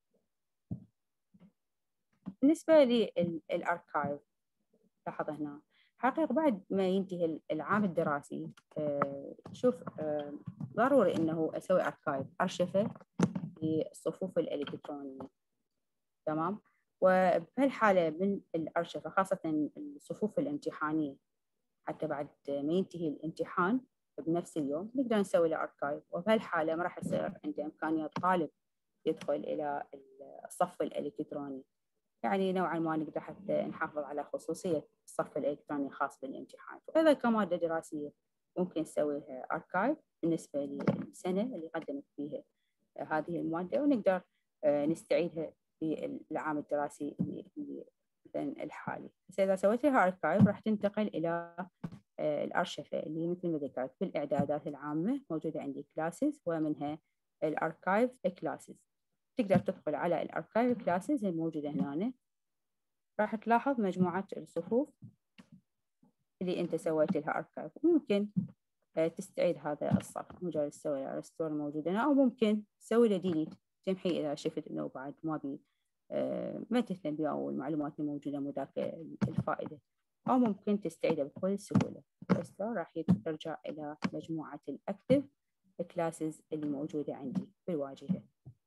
بالنسبة للأركايف لاحظ هنا حقيقة بعد ما ينتهي العام الدراسي شوف ضروري إنه أسوي أركايف أرشفة للصفوف الإلكترونية. تمام. وبهالحالة من الأرشفة خاصة الصفوف الامتحانية، حتى بعد ما ينتهي الامتحان بنفس اليوم نقدر نسوي له أركايف. وبهالحالة ما راح يصير عنده إمكانية طالب يدخل إلى الصف الإلكتروني، يعني نوعا ما نقدر حتى نحافظ على خصوصية الصف الإلكتروني الخاص بالامتحان. وأيضا كمادة دراسية ممكن نسوي لها أركايف بالنسبة للسنة اللي قدمت فيها هذه المادة، ونقدر نستعيدها في العام الدراسي اللي مثلا الحالي. بس إذا سويت لها أركايف راح تنتقل إلى الأرشفة اللي مثل ما ذكرت بالإعدادات العامة موجودة عندي كلاسز، ومنها الأركايف كلاسز. تقدر تدخل على الأركايف كلاسز الموجودة هنا، راح تلاحظ مجموعة الصفوف اللي أنت سويت لها أركايف. ممكن تستعيد هذا الصف، مجرد تسوي له ريستور موجود هنا، أو ممكن تسوي له ديليت تمحي إذا شفت إنه بعد ما بي ما تهتم به أو المعلومات الموجودة مو ذاك الفائدة، أو ممكن تستعيده بكل سهولة. بس راح يرجع إلى مجموعة الأكتف كلاسز اللي موجودة عندي بالواجهة.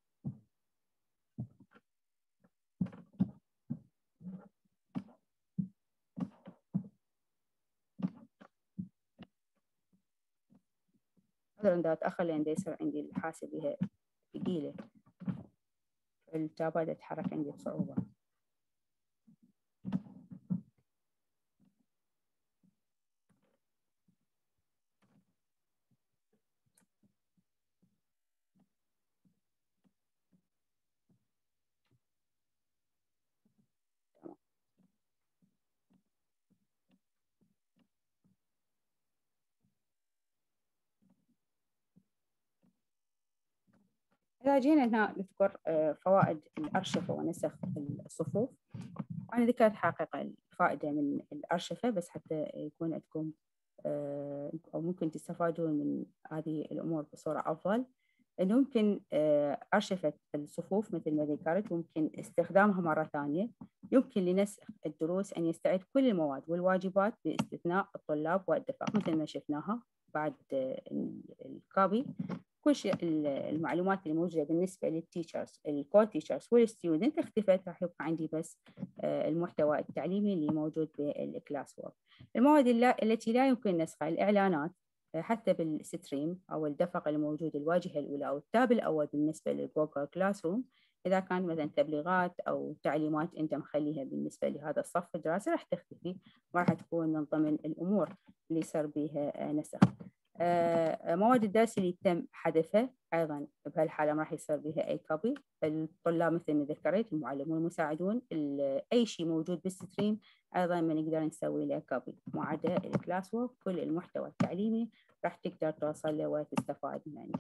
أقدر إذا أتأخر لأن يصير عندي الحاسبة ثقيلة، التابات تتحرك عندي بصعوبة. إذا جينا هنا نذكر فوائد الأرشفة ونسخ الصفوف، وأنا ذكرت حقيقة الفائدة من الأرشفة بس حتى يكون عندكم أو ممكن تستفادون من هذه الأمور بصورة أفضل، إنه ممكن أرشفة الصفوف مثل ما ذكرت ممكن استخدامها مرة ثانية. يمكن لنسخ الدروس أن يستعيد كل المواد والواجبات باستثناء الطلاب والدفاق مثل ما شفناها بعد الكوبي. كل شيء المعلومات اللي موجودة بالنسبة للتيشرز الكو تيشرز والستودنت اختفت، راح يبقى عندي بس المحتوى التعليمي اللي موجود بالكلاس وورك. المواد التي لا يمكن نسخها الإعلانات حتى بالستريم أو الدفق الموجود الواجهة الأولى أو التاب الأول بالنسبة للجوجل كلاس روم، إذا كان مثلا تبليغات أو تعليمات أنت مخليها بالنسبة لهذا الصف الدراسي راح تختفي، ما راح تكون من ضمن الأمور اللي صار بها نسخ. مواد الدرس اللي تم حذفها أيضا بهالحالة ما راح يصير بها أي كوبي. الطلاب مثل ما ذكرت المعلمون والمساعدون أي شيء موجود بالستريم أيضا ما نقدر نسوي له كوبي، ما عدا الكلاس وورك كل المحتوى التعليمي راح تقدر توصل له وتستفاد منه.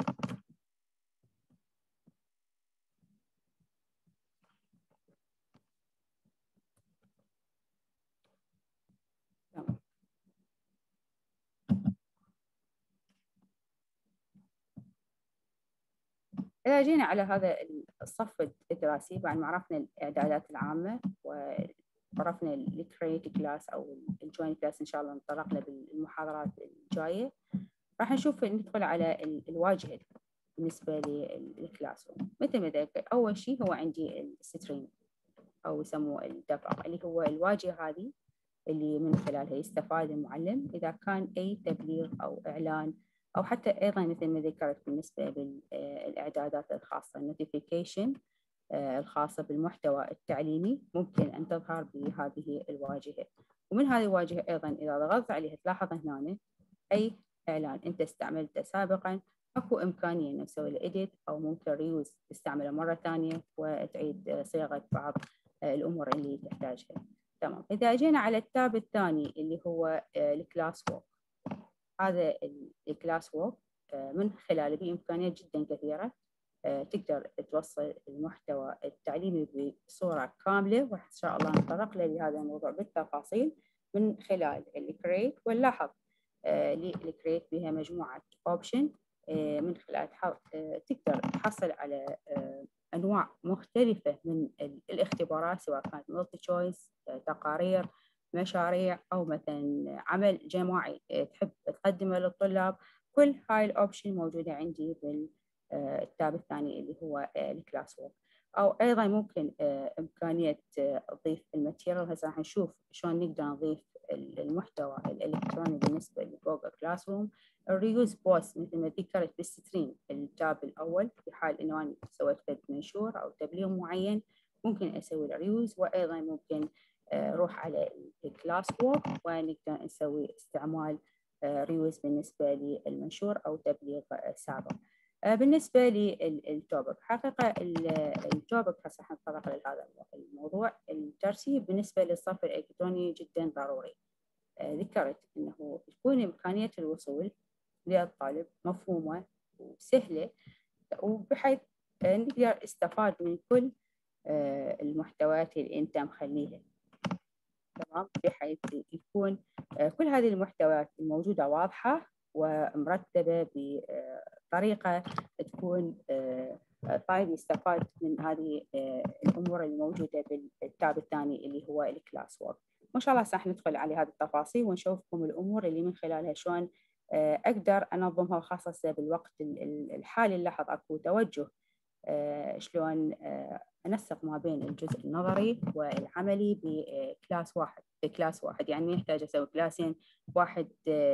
إذا جينا على هذا الصف الدراسي بعد ما عرفنا الإعدادات العامة وعرفنا الكرييت كلاس أو الجوين كلاس، إن شاء الله نتطرق له بالمحاضرات الجاية، راح نشوف ندخل على الواجهة بالنسبة للكلاس روم. مثل ما ذكرت أول شيء هو عندي الستريم أو يسموه الدفق، اللي هو الواجهة هذه اللي من خلالها يستفاد المعلم إذا كان أي تبليغ أو إعلان، أو حتى أيضا مثل ما ذكرت بالنسبة للإعدادات الخاصة النوتيفيكيشن الخاصة بالمحتوى التعليمي ممكن أن تظهر بهذه الواجهة. ومن هذه الواجهة أيضا إذا ضغطت عليها تلاحظ هنا أي إعلان أنت استعملته سابقا أكو إمكانية إنه نسوي له إديت أو ممكن ريوز تستعمله مرة ثانية وتعيد صياغة بعض الأمور اللي تحتاجها. تمام. إذا جينا على التاب الثاني اللي هو الكلاس وورك، هذا الكلاس وورك من خلاله بإمكانيات جدا كثيرة تقدر توصل المحتوى التعليمي بصورة كاملة، وراح إن شاء الله نتطرق لهذا الموضوع بالتفاصيل من خلال الكريت. ونلاحظ الكريت بها مجموعة اوبشن من خلال تقدر تحصل على أنواع مختلفة من الاختبارات سواء كانت ملتي تشويس، تقارير، مشاريع، أو مثلا عمل جماعي تحب تقدمه للطلاب. كل هاي الأوبشن موجودة عندي بالتاب الثاني اللي هو الكلاس وورك. أو أيضا ممكن إمكانية تضيف الماتيريال. هسه راح نشوف شلون نقدر نضيف المحتوى الإلكتروني بالنسبة لجوجل كلاس روم. الريوز بوست مثل ما ذكرت بالستريم التاب الأول، في حال إنه أنا سويت فد منشور أو تبليغ معين ممكن أسوي الريوز، وأيضا ممكن أروح على الكلاس وورك ونقدر نسوي استعمال ريوز بالنسبة للمنشور أو تبليغ سابق. بالنسبة للتوبك، حقيقة التوبك هسه حنتطرق لهذا الموضوع. الترتيب بالنسبة للصف الإلكتروني جدا ضروري. ذكرت أنه تكون إمكانية الوصول للطالب مفهومة وسهلة، وبحيث نقدر استفاد من كل المحتويات اللي أنت مخليها، تمام، بحيث يكون كل هذه المحتويات الموجودة واضحة ومرتبة بطريقة تكون الطالب يستفاد من هذه الأمور الموجودة بالتاب الثاني اللي هو الكلاس وورك. وإن شاء الله راح ندخل على هذه التفاصيل ونشوفكم الأمور اللي من خلالها شلون أقدر أنظمها، وخاصة بالوقت الحالي اللي لاحظ أكو توجه شلون أنسق ما بين الجزء النظري والعملي بكلاس واحد بكلاس واحد يعني يحتاج أسوي كلاسين، واحد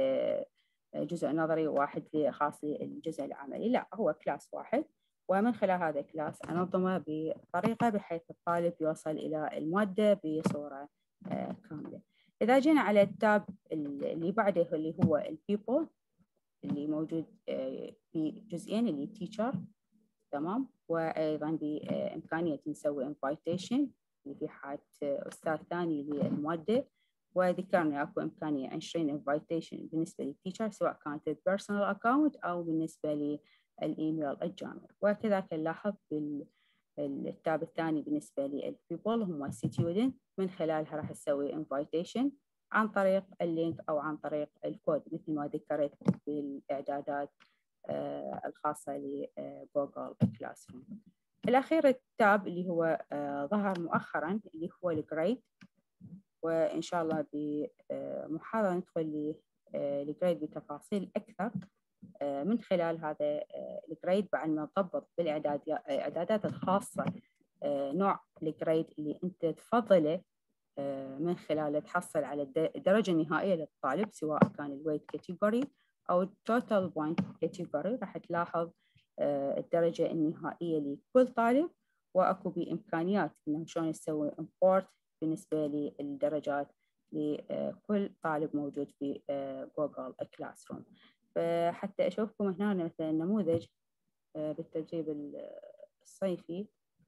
جزء نظري وواحد خاص للجزء العملي، لا هو كلاس واحد، ومن خلال هذا الكلاس أنظمه بطريقة بحيث الطالب يوصل إلى المادة بصورة كاملة. إذا جينا على التاب اللي بعده اللي هو البيبل اللي موجود في جزئين اللي تيتشر، تمام، وأيضا بإمكانية نسوي انفايتيشن اللي في حالة أستاذ ثاني للمادة، وذكرنا أكو إمكانية عشرين انفايتيشن بالنسبة للتيتشر سواء كانت البيرسونال أكاونت أو بالنسبة للإيميل الجامعي. وكذلك نلاحظ بالتاب الثاني بالنسبة للبيبل هم ستودنت، من خلالها راح تسوي انفايتيشن عن طريق اللينك أو عن طريق الكود مثل ما ذكرت بالإعدادات آه الخاصة لجوجل كلاس روم. الأخير التاب اللي هو آه ظهر مؤخرا اللي هو الجريد، وإن شاء الله بمحاضرة ندخل للجريد بتفاصيل أكثر آه من خلال هذا آه الجريد، بعد ما نضبط بالإعدادات الخاصة آه نوع الجريد اللي أنت تفضله من خلاله تحصل على الدرجة النهائية للطالب سواء كان الويت كاتيجوري أو التوتال بوينت كاتيجوري. راح تلاحظ الدرجة النهائية لكل طالب، وأكو بإمكانيات إنه شلون نسوي إمبورت بالنسبة للدرجات لكل طالب موجود في جوجل كلاس روم. فحتى أشوفكم هنا مثلا نموذج بالتدريب الصيفي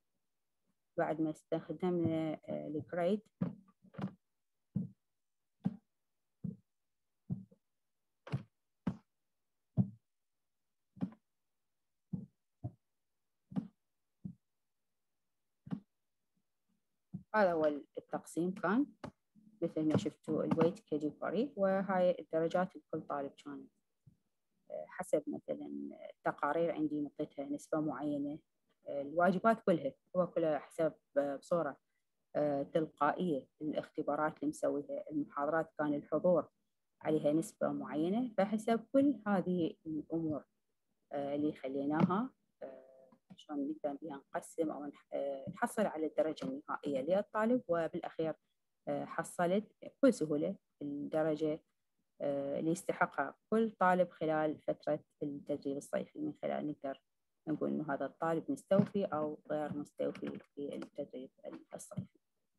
بعد ما استخدمنا الجريد. هذا هو التقسيم كان مثل ما شفتوا الويت كاتيجوري، وهاي الدرجات لكل طالب كانت حسب مثلا التقارير عندي نطيتها نسبة معينة، الواجبات كلها هو كلها حسب بصورة تلقائية، الاختبارات اللي مسويها، المحاضرات كان الحضور عليها نسبة معينة، فحسب كل هذه الأمور اللي خليناها شلون نقدر بها نقسم أو نحصل على الدرجة النهائية للطالب، وبالأخير حصلت بكل سهولة الدرجة اللي يستحقها كل طالب خلال فترة التدريب الصيفي، من خلال نقدر نقول إنه هذا الطالب مستوفي أو غير مستوفي في التدريب الصيفي.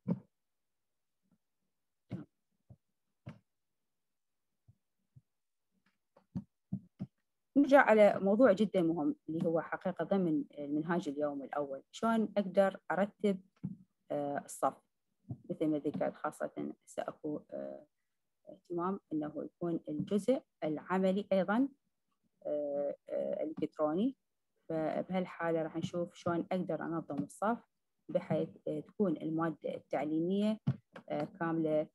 نرجع على موضوع جدا مهم اللي هو حقيقة ضمن المنهاج اليوم الأول، شلون أقدر أرتب الصف مثل ما ذكرت، خاصة سأكون اهتمام أنه يكون الجزء العملي أيضا الإلكتروني. فبهالحالة راح نشوف شلون أقدر أنظم الصف بحيث تكون المادة التعليمية كاملة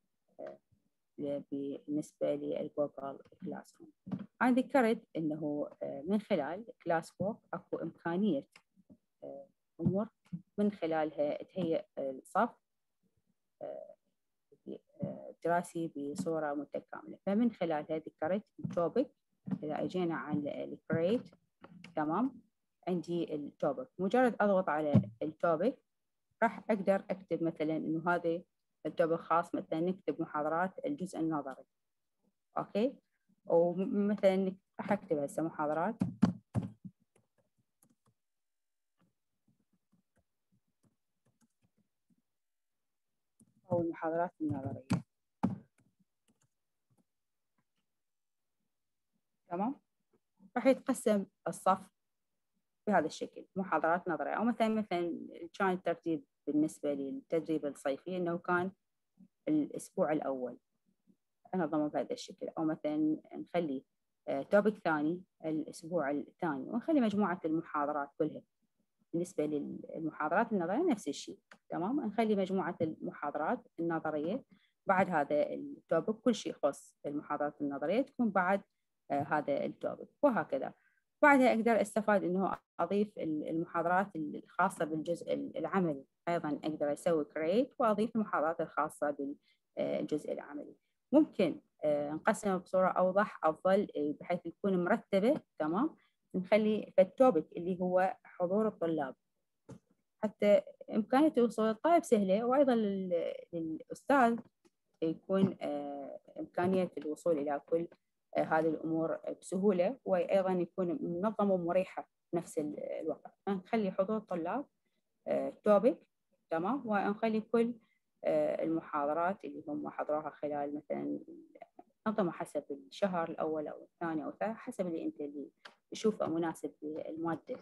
بالنسبة للجوجل كلاس روم. أنا ذكرت أنه من خلال كلاس وورك أكو إمكانية أمور من خلالها تهيئ الصف دراسي بصورة متكاملة. فمن خلالها ذكرت التوبك، إذا أجينا على الكريت تمام، عندي التوبك، مجرد أضغط على التوبك راح أقدر أكتب مثلا إنه هذه التوبك خاص مثلا نكتب محاضرات الجزء النظري. أوكي، ومثلا راح أكتب هسه محاضرات أو المحاضرات النظرية. تمام، راح يتقسم الصف بهذا الشكل، محاضرات نظرية. أو مثلا مثلا كان الترتيب بالنسبة للتدريب الصيفي إنه كان الأسبوع الأول أنظمه بهذا الشكل، أو مثلا نخلي توبك ثاني الأسبوع الثاني، ونخلي مجموعة المحاضرات كلها. بالنسبة للمحاضرات النظرية نفس الشيء. تمام، نخلي مجموعة المحاضرات النظرية بعد هذا التوبك، كل شيء يخص المحاضرات النظرية تكون بعد آه هذا التوبك، وهكذا. بعدها أقدر أستفاد إنه أضيف المحاضرات الخاصة بالجزء العملي، أيضا أقدر أسوي create وأضيف المحاضرات الخاصة بالجزء العملي. ممكن آه نقسمه بصورة أوضح أفضل بحيث يكون مرتبة. تمام، نخلي في التوبك اللي هو حضور الطلاب، حتى إمكانية الوصول للطالب سهلة، وأيضا للأستاذ يكون إمكانية الوصول إلى كل هذه الأمور بسهولة، وأيضا يكون منظم ومريحة في نفس الوقت. نخلي حضور الطلاب توبك. تمام، ونخلي كل المحاضرات اللي هم حضروها خلال مثلا نظمة حسب الشهر الأول أو الثاني أو الثالث، حسب اللي أنت اللي تشوفه مناسب للمادة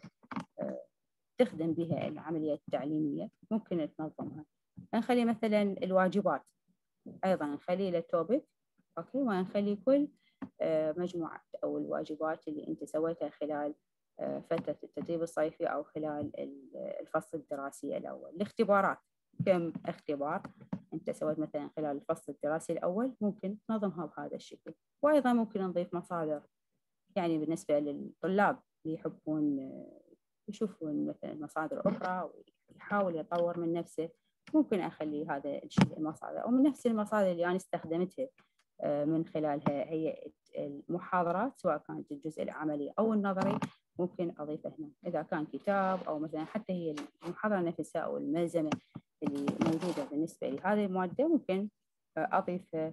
تخدم بها العملية التعليمية، ممكن تنظمها. نخلي مثلا الواجبات أيضا نخلي له توبك. أوكي، ونخلي كل مجموعة أو الواجبات اللي أنت سويتها خلال فترة التدريب الصيفي أو خلال الفصل الدراسي الأول. الاختبارات، كم اختبار أنت سويت مثلا خلال الفصل الدراسي الأول، ممكن تنظمها بهذا الشكل. وأيضا ممكن نضيف مصادر، يعني بالنسبة للطلاب اللي يحبون يشوفون مثلا مصادر أخرى ويحاول يطور من نفسه، ممكن أخلي هذا الشيء المصادر، أو من نفس المصادر اللي أنا استخدمتها من خلالها هي المحاضرات، سواء كانت الجزء العملي أو النظري، ممكن أضيفه هنا. إذا كان كتاب أو مثلا حتى هي المحاضرة نفسها أو الملزمة اللي موجودة بالنسبة لهذه المادة، ممكن أضيفها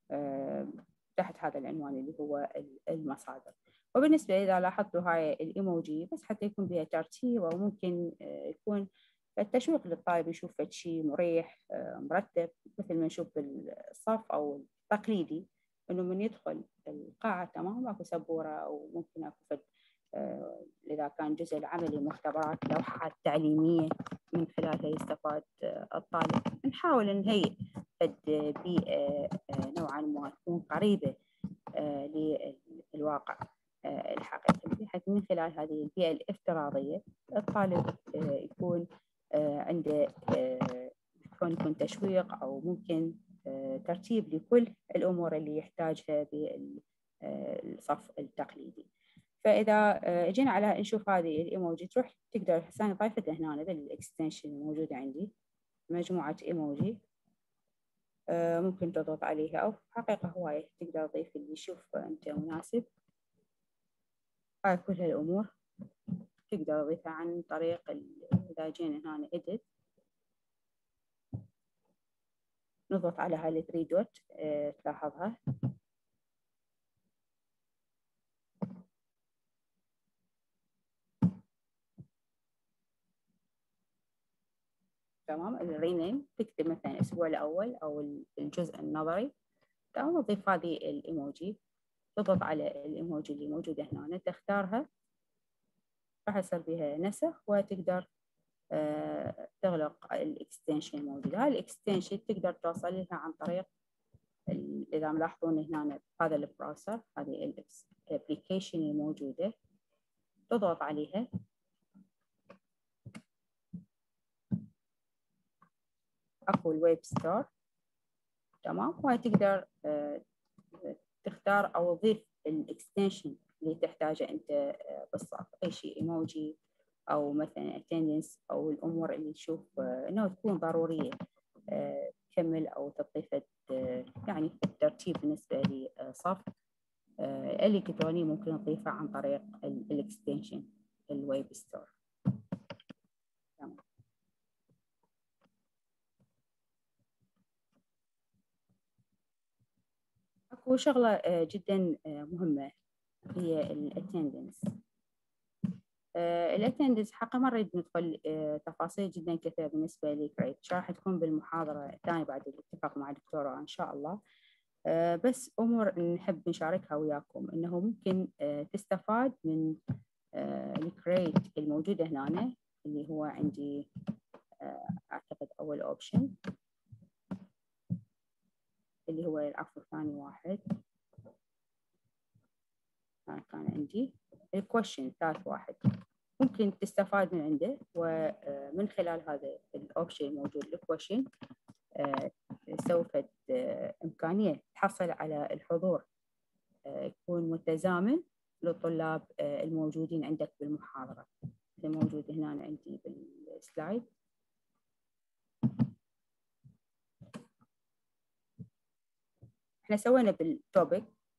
تحت هذا العنوان اللي هو المصادر. وبالنسبة إذا لاحظتوا هاي الإيموجي بس حتى يكون بها ترتيب، أو ممكن يكون التشويق للطالب يشوف شيء مريح مرتب، مثل ما نشوف بالصف أو التقليدي إنه من يدخل القاعة تمام ماكو سبورة، أو ممكن أكو فد إذا كان جزء العملي مختبرات لوحات تعليمية من خلالها يستفاد الطالب. نحاول نهيئ فد بيئة نوعا ما تكون قريبة للواقع الحقيقي، بحيث من خلال هذه البيئة الافتراضية الطالب يكون عنده يكون يكون تشويق، أو ممكن ترتيب لكل الأمور اللي يحتاجها بالصف التقليدي. فإذا جينا على نشوف هذه الإيموجي، تروح تقدر حسان ضيفتها هنا بالإكستنشن الموجودة عندي، مجموعة إيموجي ممكن تضغط عليها، أو حقيقة هواية تقدر تضيف اللي يشوف أنت مناسب. هاي كل هالأمور تقدر تضيفها عن طريق إذا جينا هنا edit نضغط على هاي الثري دوت اه تلاحظها. تمام، الرينيم تكتب مثلا الأسبوع الأول أو الجزء النظري. تمام، نضيف هذه الإيموجي، تضغط على الإيموجي اللي موجودة هنا تختارها، راح يصير بها نسخ، وتقدر أه تغلق الاكستنشن الموجودة. هاي الاكستنشن تقدر توصل لها عن طريق إذا ملاحظون هنا هذا البراوزر، هذه الابليكيشن الموجودة تضغط عليها، أكو الويب ستور. تمام، وتقدر أه تختار أو تضيف الاكستنشن اللي تحتاجه أنت بالصف، أي شيء إيموجي أو مثلا attendance أو الأمور اللي تشوف أنه تكون ضرورية تكمل أو تضيف يعني الترتيب بالنسبة لصف الإلكتروني، ممكن نضيفها عن طريق الاكستنشن الويب ستور. تمام. أكو شغلة جدا مهمة هي الاتندنس. الاتندنس حقا ما نريد ندخل تفاصيل جدا كثيرة بالنسبة لي كريت، راح تكون بالمحاضرة الثانية بعد الاتفاق مع الدكتورة إن شاء الله. بس أمور نحب نشاركها وياكم، إنه ممكن تستفاد من الكريت الموجودة هنا، اللي هو عندي أعتقد أول أوبشن اللي هو العفو ثاني واحد كان عندي الكويشن ثالث واحد، ممكن تستفاد من عنده. ومن خلال هذا الأوبشن الموجود الكويشن سوف إمكانية تحصل على الحضور يكون متزامن للطلاب الموجودين عندك بالمحاضرة، الموجود هنا عندي بالسلايد. احنا سوينا بالتوبيك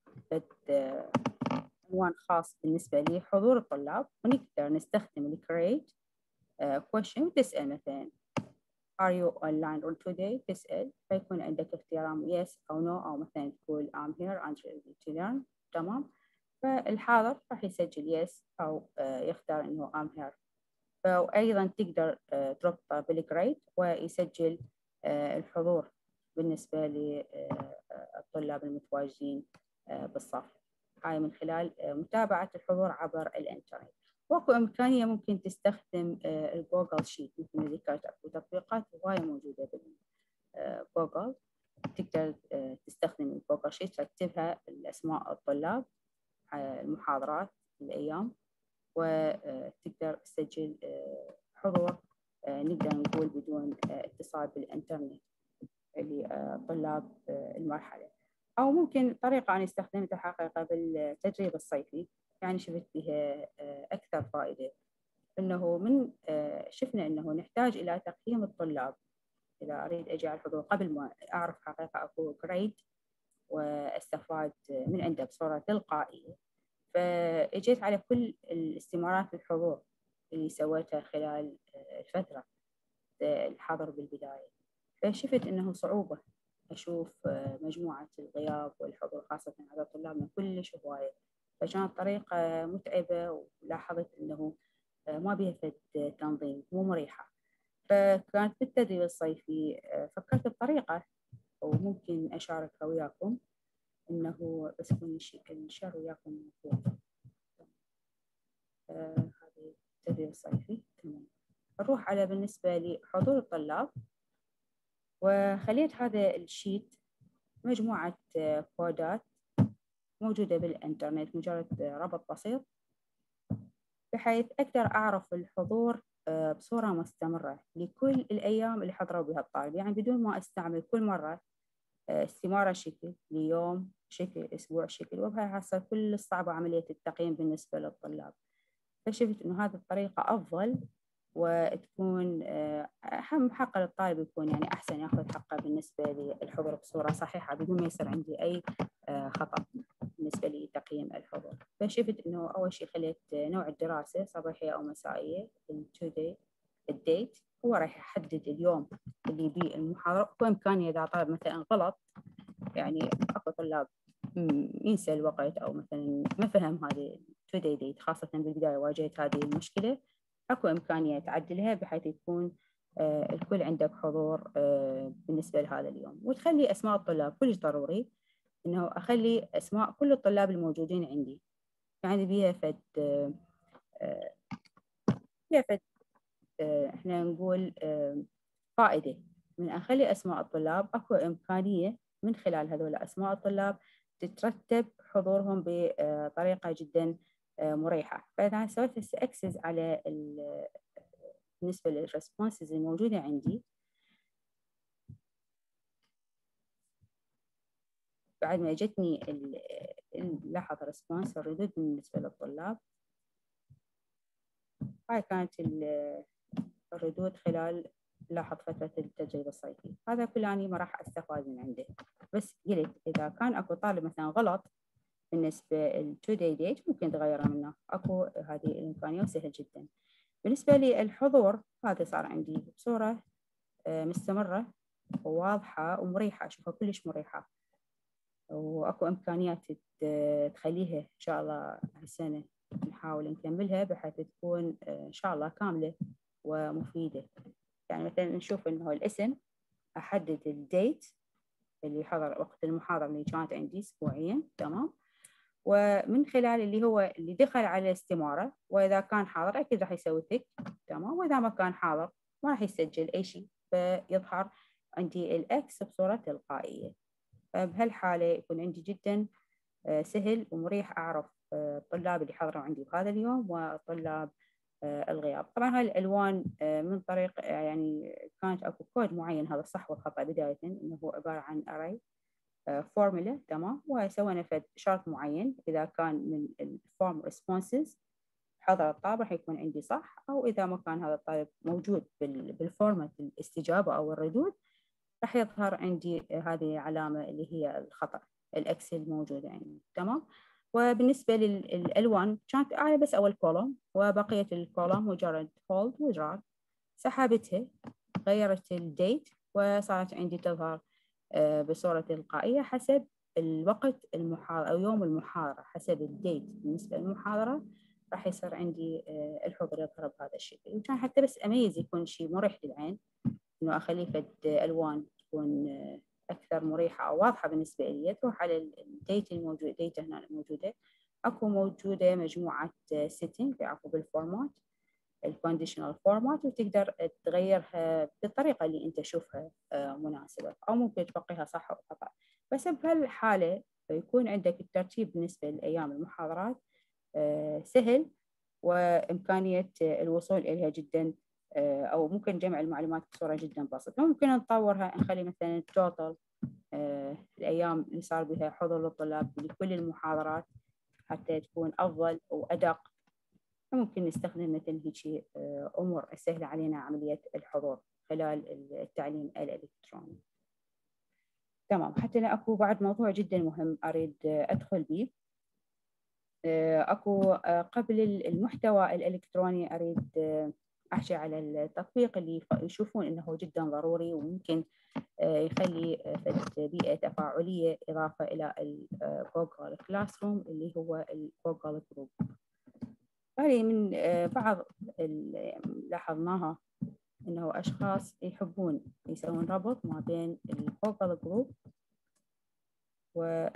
عنوان خاص بالنسبة لي حضور الطلاب، ونقدر نستخدم الكريت question وتسأل مثلا are you online or today، تسأل فيكون عندك اختيار yes أو no، أو مثلا تقول I'm here and ready to learn. تمام، فالحاضر راح يسجل yes أو يختار إنه I'm here. وأيضا تقدر تربطه بالكريت ويسجل الحضور بالنسبة للطلاب المتواجدين بالصف، هاي من خلال متابعة الحضور عبر الإنترنت. واكو إمكانية ممكن تستخدم الجوجل شيت، مثل ما ذكرت أكو تطبيقات هواية موجودة بالجوجل، تقدر تستخدم الجوجل شيت تكتبها الأسماء الطلاب المحاضرات الأيام، وتقدر تسجل حضور نقدر نقول بدون اتصال بالإنترنت لطلاب المرحلة. أو ممكن طريقة أنا استخدمتها حقيقة بالتدريب الصيفي، يعني شفت بها أكثر فائدة، إنه من شفنا إنه نحتاج إلى تقييم الطلاب إذا أريد أجي على الحضور قبل ما أعرف حقيقة أكو جريد واستفاد من عنده بصورة تلقائية. فاجيت على كل الاستمارات الحضور اللي سويتها خلال الفترة الحظر بالبداية، فشفت إنه صعوبة أشوف مجموعة الغياب والحضور خاصة على طلابنا كلش هواية، فكانت طريقة متعبة، ولاحظت إنه ما بيها فد تنظيم، مو مريحة. فكانت بالتدريب الصيفي فكرت بطريقة وممكن أشاركها وياكم، إنه بس أكون نشر وياكم هذا التدريب الصيفي. تمام، نروح على بالنسبة لحضور الطلاب، وخليت هذا الشيت مجموعة كودات موجودة بالإنترنت، مجرد ربط بسيط، بحيث أقدر أعرف الحضور بصورة مستمرة لكل الأيام اللي حضروا بها الطالب، يعني بدون ما أستعمل كل مرة استمارة شكل ليوم شكل أسبوع شكل، وبهاي حصل كل الصعبة عملية التقييم بالنسبة للطلاب. فشفت إنه هذه الطريقة أفضل، وتكون أهم حق للطالب يكون يعني أحسن يأخذ حقه بالنسبة للحضور بصورة صحيحة بدون ما يصير عندي أي خطأ بالنسبة لتقييم الحضور. فشفت إنه أول شيء خليت نوع الدراسة صباحية أو مسائية، التوداي الديت هو راح يحدد اليوم اللي بيه المحاضرة، وإمكانية إذا طالب مثلا غلط، يعني أكو طلاب ينسى الوقت أو مثلا ما فهم هذه التوداي ديت، خاصة بالبداية واجهت هذه المشكلة، أكو إمكانية تعدلها بحيث يكون آه الكل عندك حضور آه بالنسبة لهذا اليوم. وتخلي أسماء الطلاب كلش ضروري إنه أخلي أسماء كل الطلاب الموجودين عندي، يعني بيها فد آه بيها فد آه إحنا نقول آه فائدة من أخلي أسماء الطلاب. أكو إمكانية من خلال هذول أسماء الطلاب تترتب حضورهم بطريقة جدا مريحة. فأنا سويت هسه أكسس على بالنسبة للريسبونسز الموجودة عندي، بعد ما جتني لاحظ ريسبونس الردود بالنسبة للطلاب، هاي كانت الردود خلال لاحظ فترة التدريب الصيفي. هذا كله أنا ما راح أستفاد من عنده، بس قلت إذا كان أكو طالب مثلا غلط بالنسبة للتوداي ديت ممكن تغيره منه، أكو هذه الإمكانية وسهل جدا. بالنسبة للحضور هذا صار عندي بصورة مستمرة وواضحة ومريحة، أشوفها كلش مريحة. وأكو إمكانيات تخليها إن شاء الله هالسنة نحاول نكملها بحيث تكون إن شاء الله كاملة ومفيدة. يعني مثلا نشوف إنه الاسم أحدد الديت اللي حضر وقت المحاضرة اللي كانت عندي أسبوعيا، تمام، ومن خلال اللي هو اللي دخل على الاستمارة، وإذا كان حاضر أكيد راح يسوي تك، تمام، وإذا ما كان حاضر ما راح يسجل أي شيء، فيظهر عندي الإكس بصورة تلقائية. فبهالحالة يكون عندي جدا سهل ومريح أعرف الطلاب اللي حضروا عندي بهذا اليوم وطلاب الغياب. طبعا هاي الألوان من طريق يعني كانت أكو كود معين، هذا الصح والخطأ بداية، إنه هو عبارة عن array فورمولا، تمام، وسوينا فد شرط معين إذا كان من الفورم ريسبونسز حضر الطالب راح يكون عندي صح، أو إذا ما كان هذا الطالب موجود بالفورمة الاستجابة أو الردود راح يظهر عندي هذه العلامة اللي هي الخطأ، الإكس الموجودة عندي، تمام. وبالنسبة للألوان كانت أعلى بس أول كولوم، وبقية الكولوم مجرد هولد ودراج، سحبتها غيرت الديت وصارت عندي تظهر بصورة تلقائية حسب الوقت المحاضرة أو يوم المحاضرة، حسب الديت بالنسبة للمحاضرة راح يصير عندي الحضور يظهر بهذا الشكل. وكان حتى بس أميز يكون شيء مريح للعين، إنه أخليه فد ألوان تكون أكثر مريحة أو واضحة بالنسبة لي. تروح على الديت الموجود، ديت هنا الموجودة، أكو موجودة مجموعة سيتنج أكو بالفورمات، الكونديشنال فورمات، وتقدر تغيرها بالطريقة اللي أنت تشوفها مناسبة، أو ممكن تبقيها صح أو خطأ. بس بهالحالة يكون عندك الترتيب بالنسبة لأيام المحاضرات سهل، وإمكانية الوصول إليها جدا، أو ممكن جمع المعلومات بصورة جدا بسيطة. ممكن نطورها، نخلي مثلا التوتال الأيام اللي صار بها حضور للطلاب لكل المحاضرات حتى تكون أفضل وأدق. ممكن نستخدم مثل هيك أمور تسهل علينا عملية الحضور خلال التعليم الإلكتروني. تمام. حتى أنا أكو بعد موضوع جدا مهم أريد أدخل به، أكو قبل المحتوى الإلكتروني أريد أحكي على التطبيق اللي يشوفون إنه جدا ضروري وممكن يخلي بيئة تفاعلية إضافة إلى الجوجل كلاس روم اللي هو الجوجل جروب. هذه من بعض لاحظناها إنه أشخاص يحبون يسوون ربط ما بين الجوجل جروب و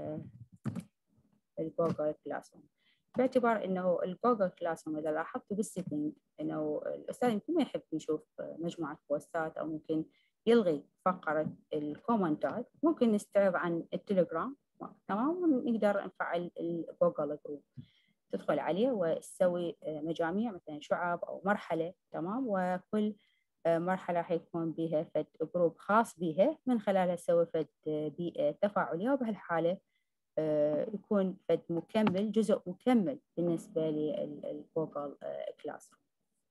الجوجل كلاس روم، باعتبار إنه الجوجل كلاس روم إذا لاحظتوا بالسيتنج إنه الأستاذ يمكن ما يحب يشوف مجموعة بوستات، أو ممكن يلغي فقرة الكومنتات. ممكن نستعرض عن التليجرام، تمام، ونقدر نفعل الجوجل جروب، تدخل عليه وتسوي مجاميع مثلا شعب أو مرحلة، تمام، وكل مرحلة حيكون بها فد جروب خاص بها، من خلالها تسوي فد بيئة تفاعلية، وبهالحالة يكون فد مكمل، جزء مكمل بالنسبة للجوجل كلاس روم.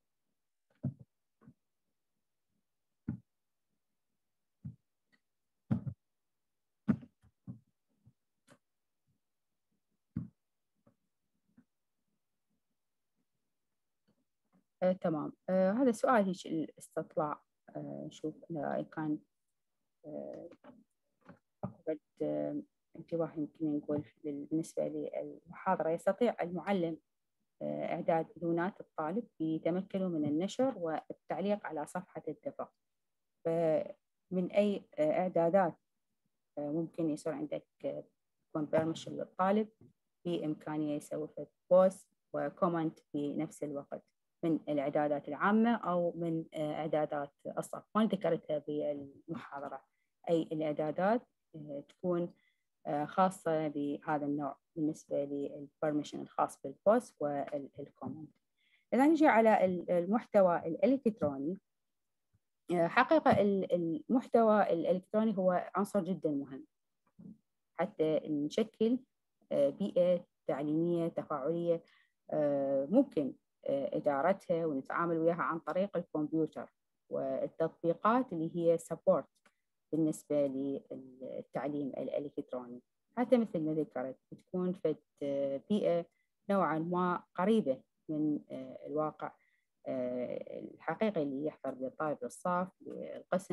آه، تمام. آه، هذا سؤال هيك الاستطلاع، آه، نشوف إذا كان آه، أقبل آه، انتباه، يمكن نقول بالنسبة للمحاضرة. يستطيع المعلم آه، إعداد دونات الطالب بتمكنه من النشر والتعليق على صفحة الدفع. فمن أي آه، إعدادات آه، ممكن يصير عندك يكون بيرميشن للطالب، بإمكانية يسوي بوست وكومنت في نفس الوقت، من الإعدادات العامة أو من إعدادات الصف. ما ذكرتها بالمحاضرة أي الإعدادات تكون خاصة بهذا النوع بالنسبة للبرميشن الخاص بالبوست والكومنت. إذا نجي على المحتوى الإلكتروني، حقيقة المحتوى الإلكتروني هو عنصر جدا مهم حتى نشكل بيئة تعليمية تفاعلية ممكن إدارتها ونتعامل وياها عن طريق الكمبيوتر والتطبيقات اللي هي سبورت بالنسبة للتعليم الإلكتروني. حتى مثل ما ذكرت تكون في بيئة نوعا ما قريبة من الواقع الحقيقي اللي يحضر بالطالب للصف للقسم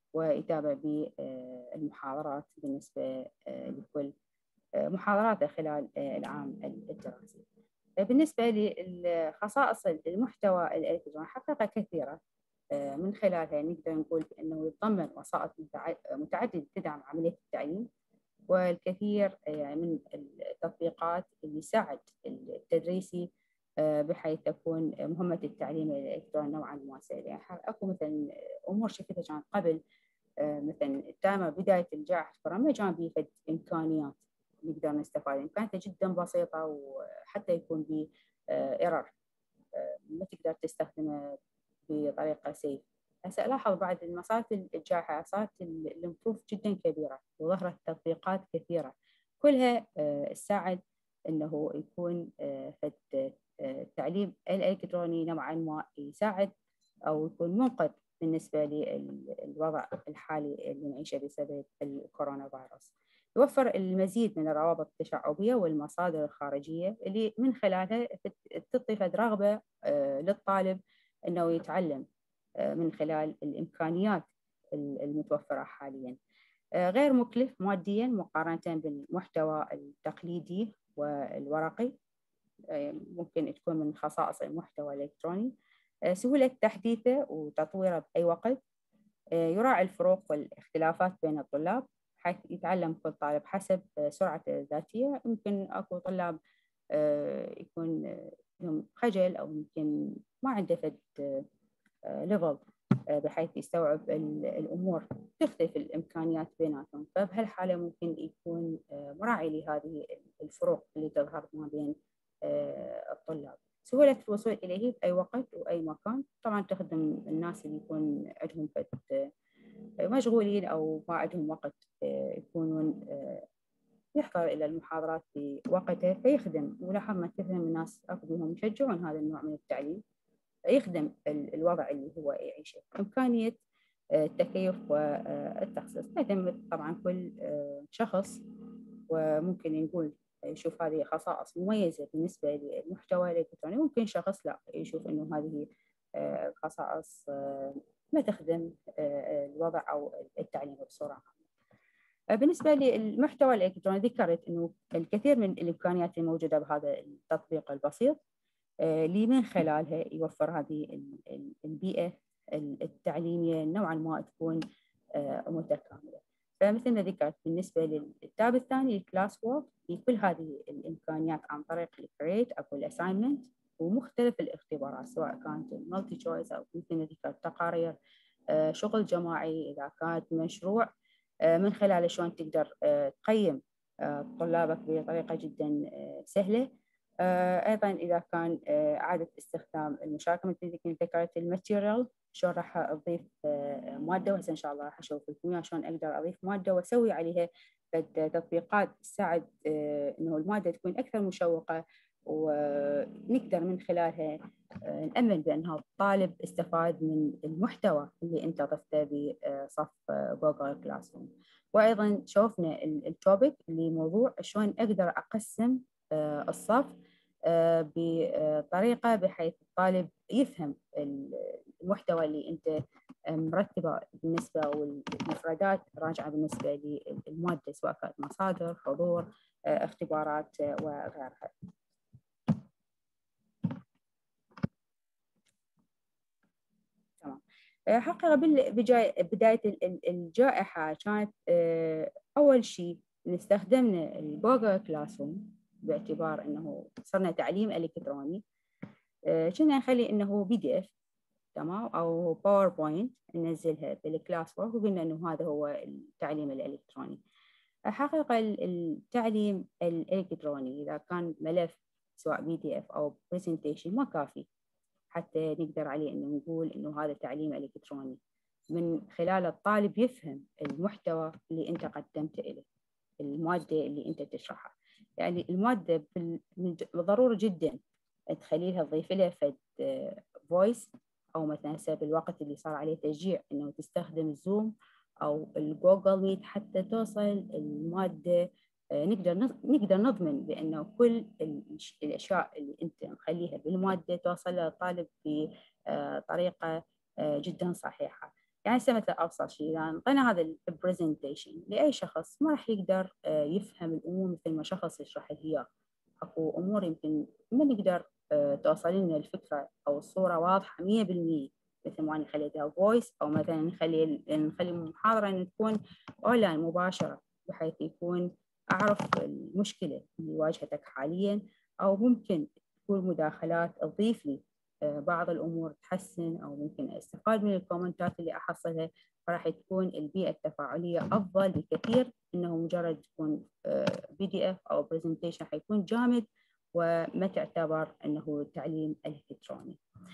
ويتابع بالمحاضرات بالنسبة لكل محاضراته خلال العام الدراسي. بالنسبة لخصائص المحتوى الإلكتروني حقيقة كثيرة، من خلالها نقدر نقول أنه يتضمن وسائط متعددة تدعم عملية التعليم، والكثير من التطبيقات اللي تساعد التدريسي بحيث تكون مهمة التعليم الإلكتروني نوعا ما سهلة. يعني أكو مثلا أمور شفتها كانت قبل، مثلا تم بداية الجائحة كورونا ما كان بيه إمكانيات نقدر نستفاد، إمكانياتها جدا بسيطة، وحتى يكون ب إيرور ما تقدر تستخدمه بطريقة سيف. هسه ألاحظ بعد ما صارت الجائحة صارت الامبروف جدا كبيرة، وظهرت تطبيقات كثيرة كلها تساعد إنه يكون التعليم الإلكتروني نوعا ما يساعد أو يكون منقذ بالنسبة للوضع الحالي اللي نعيشه بسبب الكورونا فيروس. يوفر المزيد من الروابط التشعبية والمصادر الخارجية اللي من خلالها تعطي رغبة للطالب أنه يتعلم من خلال الإمكانيات المتوفرة حالياً. غير مكلف مادياً مقارنة بالمحتوى التقليدي والورقي، ممكن تكون من خصائص المحتوى الإلكتروني سهولة تحديثه وتطويره بأي وقت، يراعي الفروق والاختلافات بين الطلاب حيث يتعلم كل طالب حسب سرعته الذاتية. يمكن أكو طلاب يكون لهم خجل أو يمكن ما عنده فد ليفل بحيث يستوعب الأمور، تختلف الإمكانيات بيناتهم، فبهالحالة ممكن يكون مراعي لهذه الفروق اللي تظهر ما بين الطلاب. سهولة الوصول إليه بأي وقت وأي مكان، طبعا تخدم الناس اللي يكون عندهم مشغولين أو ما عندهم وقت يكونون يحضر إلى المحاضرات في وقته فيخدم. ولاحظنا كثير من الناس أخذوهم يشجعون هذا النوع من التعليم يخدم الوضع اللي هو يعيشه. إمكانية التكيف والتخصيص تعتمد طبعا كل شخص، وممكن نقول يشوف هذه خصائص مميزة بالنسبة للمحتوى الإلكتروني، ممكن شخص لا يشوف إنه هذه خصائص ما تخدم الوضع أو التعليم بصورة عامة. بالنسبة للمحتوى الإلكتروني ذكرت إنه الكثير من الإمكانيات الموجودة بهذا التطبيق البسيط اللي من خلالها يوفر هذه البيئة التعليمية نوعا ما تكون متكاملة. فمثل ما ذكرت بالنسبة للتاب الثاني الكلاس وورك بكل هذه الإمكانيات عن طريق الكريت أو الأساينمنت ومختلف الاختبارات، سواء كانت المالتي تشويس أو مثل ما ذكرت تقارير، شغل جماعي، إذا كانت مشروع من خلاله شلون تقدر تقيم طلابك بطريقة جدا سهلة. أيضا إذا كان إعادة استخدام المشاركة مثل ذيك ذكرت الماتيريال، شلون راح أضيف مادة، وهسه إن شاء الله راح أشوف لكم شلون أقدر أضيف مادة وأسوي عليها تطبيقات تساعد إنه المادة تكون أكثر مشوقة، ونقدر من خلالها نأمن بأن الطالب استفاد من المحتوى اللي أنت ضفته بصف جوجل كلاس روم. وأيضا شوفنا التوبيك اللي موضوع شلون أقدر أقسم الصف بطريقة بحيث الطالب يفهم المحتوى اللي أنت مرتبة بالنسبة والمفردات راجعة بالنسبة للمادة، سواء كانت مصادر، حضور، اختبارات وغيرها. تمام. حقيقة بداية الجائحة كانت أول شيء استخدمنا الجوجل كلاس روم باعتبار أنه صرنا تعليم إلكتروني، كنا نخلي أنه بي دي إف تمام أو باوربوينت ننزلها بالكلاس وورك، وقلنا أنه هذا هو التعليم الإلكتروني. حقيقة التعليم الإلكتروني إذا كان ملف سواء بي دي إف أو برزنتيشن ما كافي حتى نقدر عليه أنه نقول أنه هذا تعليم إلكتروني. من خلال الطالب يفهم المحتوى اللي أنت قدمته إليه، المادة اللي أنت تشرحها. يعني المادة بالضرورة جدا تخليها تضيف لها فد فويس، أو مثلا سبب الوقت اللي صار عليه تشجيع إنه تستخدم الزوم أو الجوجل ميت حتى توصل المادة. نقدر نقدر نضمن بأنه كل الأشياء اللي أنت مخليها بالمادة توصل للطالب بطريقة جدا صحيحة. يعني هسه مثلا أبسط شيء، إذا انطينا هذا البرزنتيشن لأي شخص ما راح يقدر يفهم الأمور مثل ما شخص يشرح لي إياه. أكو أمور يمكن ما نقدر توصل لنا الفكرة أو الصورة واضحة مية بالمية مثل ما أنا خليتها فويس، أو مثلا نخلي نخلي المحاضرة إن تكون أونلاين مباشرة، بحيث يكون أعرف المشكلة اللي واجهتك حاليا، أو ممكن تكون مداخلات تضيف لي بعض الأمور تحسن، أو ممكن أستفاد من الكومنتات اللي أحصلها. فراح تكون البيئة التفاعلية أفضل بكثير إنه مجرد تكون بي دي إف أو برزنتيشن حيكون جامد وما تعتبر إنه تعليم إلكتروني.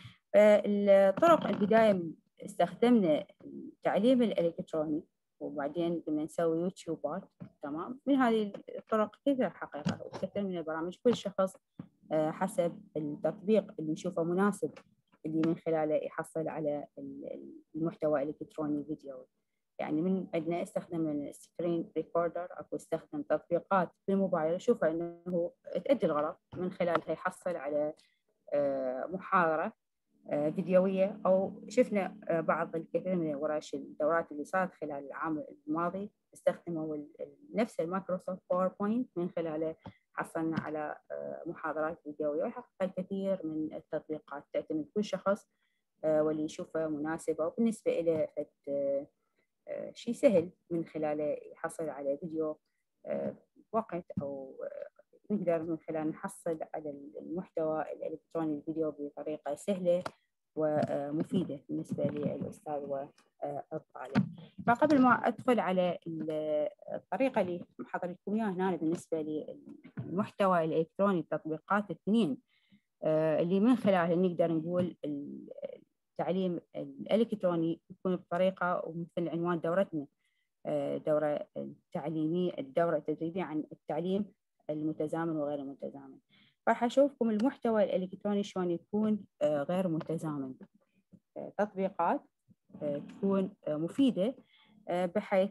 الطرق البداية استخدمنا التعليم الإلكتروني، وبعدين بدنا نسوي يوتيوبات. تمام، من هذه الطرق كثير حقيقة، وكثير من البرامج كل شخص حسب التطبيق اللي يشوفه مناسب اللي من خلاله يحصل على المحتوى الإلكتروني فيديو. يعني من عندنا استخدم السكرين ريكوردر، أو استخدم تطبيقات في الموبايل أشوفه إنه تؤدي الغرض، من خلالها يحصل على محاضرة فيديوية. أو شفنا بعض الكثير من ورش الدورات اللي صارت خلال العام الماضي استخدموا نفس المايكروسوفت باوربوينت، من خلاله حصلنا على محاضرات فيديوية. وحقق الكثير من التطبيقات تعتمد كل شخص واللي يشوفه مناسب، أو بالنسبة إلى شيء سهل من خلاله يحصل على فيديو وقت، أو نقدر من خلال نحصل على المحتوى الإلكتروني الفيديو بطريقة سهلة ومفيدة بالنسبة للأستاذ والطالب. فقبل ما أدخل على الطريقة اللي محضرتكم إياها هنا بالنسبة للمحتوى الإلكتروني، التطبيقات الاثنين اللي من خلالها نقدر نقول التعليم الإلكتروني يكون بطريقة، ومثل عنوان دورتنا دورة تعليمية، الدورة التدريبية عن التعليم المتزامن وغير المتزامن. راح أشوفكم المحتوى الإلكتروني شلون يكون غير متزامن، تطبيقات تكون مفيدة بحيث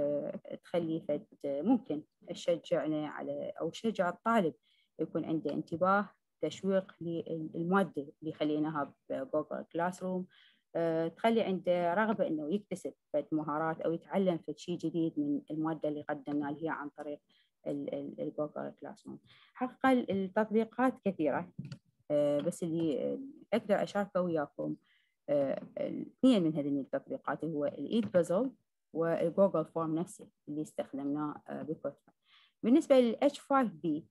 تخلي فد ممكن تشجعنا على، أو تشجع الطالب يكون عنده انتباه، تشويق للمادة اللي خليناها بجوجل كلاس روم، تخلي عنده رغبة إنه يكتسب فد مهارات أو يتعلم فد شيء جديد من المادة اللي قدمناها هي عن طريق الجوجل كلاس روم. حقيقة التطبيقات كثيرة، بس اللي أقدر أشاركه وياكم اثنين من هذين التطبيقات، هو الإيد بازل والجوجل فورم نفسه اللي استخدمناه بكثرة. بالنسبة لل إتش فايف بي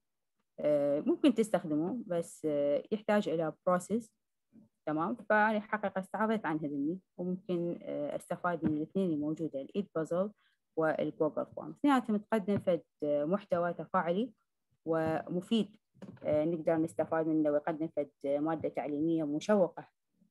ممكن تستخدمه، بس يحتاج إلى بروسيس. تمام، فأنا حقيقة استعرضت عن هذني، وممكن استفاد من الاثنين الموجودة، الإيد بازل والجوجل فورم. اثنيناتهم تقدم فد محتوى تفاعلي ومفيد نقدر نستفاد منه، ويقدم فد مادة تعليمية مشوقة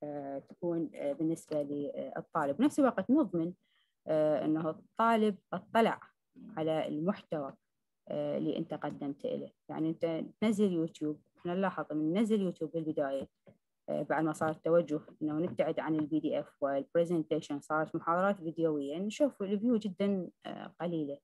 تكون بالنسبة للطالب. بنفس الوقت نضمن أنه الطالب اطلع على المحتوى اللي أنت قدمته له. يعني أنت تنزل يوتيوب، احنا نلاحظ من ننزل يوتيوب بالبداية بعد ما صار التوجه انه نبتعد عن البي دي اف والبرزنتيشن، صارت محاضرات فيديويه، نشوف الفيو جدا قليله.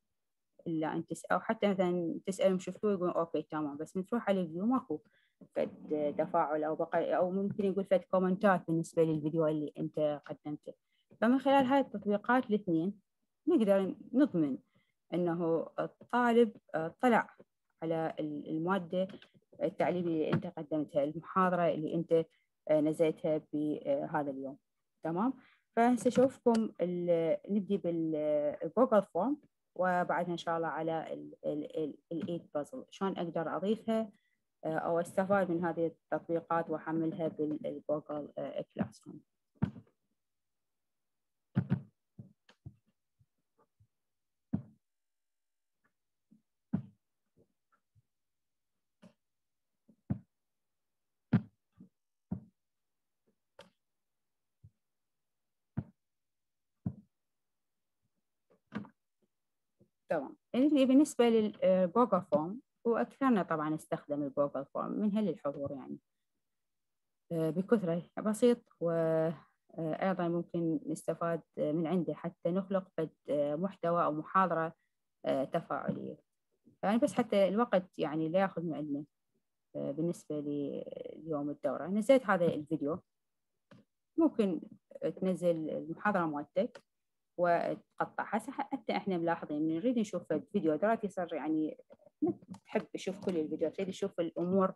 الا انت تسال، او حتى مثلا تسالهم شفتوه يقولون اوكي تمام، بس من تروح على الفيو ماكو فد تفاعل، او بقى او ممكن يقول فد كومنتات بالنسبه للفيديو اللي انت قدمته. فمن خلال هاي التطبيقات الاثنين نقدر نضمن انه الطالب طلع على الماده التعليمية اللي أنت قدمتها، المحاضرة اللي أنت نزلتها بهذا اليوم. تمام، فهسه أشوفكم نبدي بالجوجل فورم، وبعدها إن شاء الله على الإيد بازل شلون أقدر أضيفها أو أستفاد من هذه التطبيقات وأحملها بالجوجل كلاس روم. تمام، بالنسبة للجوجل فورم، وأكثرنا طبعا استخدم الجوجل فورم من هل الحضور يعني بكثرة، بسيط، وأيضا ممكن نستفاد من عنده حتى نخلق محتوى أو محاضرة تفاعلية. يعني بس حتى الوقت يعني لا يأخذ من عندنا. بالنسبة ليوم الدورة نزلت هذا الفيديو ممكن تنزل المحاضرة مالتك وتقطعها. حتى احنا ملاحظين من نريد نشوف فيديو دراسي صار يعني تحب تشوف كل الفيديوهات، تريد تشوف الأمور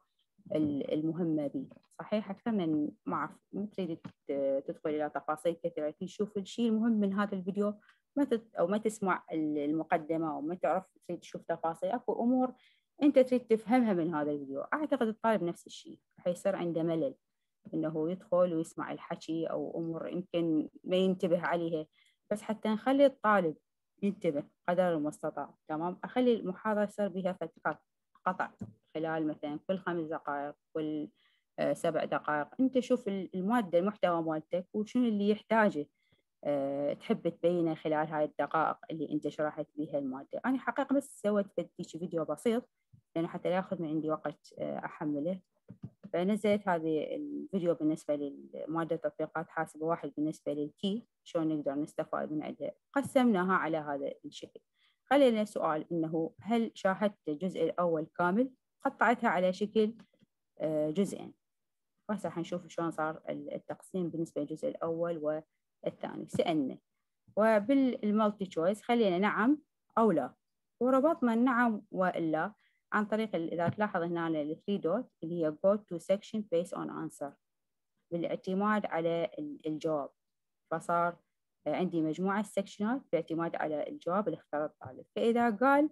المهمة به صحيح، أكثر من ما أعرف ما تريد تدخل إلى تفاصيل كثيرة، تشوف الشيء المهم من هذا الفيديو، ما تت أو ما تسمع المقدمة أو ما تعرف تريد تشوف تفاصيل. أكو أمور أنت تريد تفهمها من هذا الفيديو. أعتقد الطالب نفس الشيء راح يصير عنده ملل إنه يدخل ويسمع الحكي أو أمور يمكن ما ينتبه عليها. بس حتى نخلي الطالب ينتبه قدر المستطاع، تمام، أخلي المحاضرة يصير بها فترات قطع خلال مثلا كل خمس دقائق، كل آه سبع دقائق. أنت شوف المادة المحتوى مالتك وشنو اللي يحتاجه أه تحب تبينه خلال هاي الدقائق اللي أنت شرحت بها المادة. أنا حقيقة بس سويت فيديو بسيط لأنه حتى لا يأخذ من عندي وقت أه أحمله، فنزلت هذه الفيديو بالنسبة للمادة تطبيقات حاسبة واحد بالنسبة للكي شلون نقدر نستفاد من عندها، قسمناها على هذا الشكل. خلينا سؤال إنه هل شاهدت الجزء الأول كامل؟ قطعتها على شكل جزئين، وهسه حنشوف شلون صار التقسيم بالنسبة للجزء الأول والثاني. سألنا وبالمالتي تشويس خلينا نعم أو لا، وربطنا النعم واللا عن طريق إذا تلاحظ هنا الثري دوت اللي هي go to section based on answer بالاعتماد على الجواب. فصار عندي مجموعة سكشنات باعتماد على الجواب اللي اختاره الطالب. فإذا قال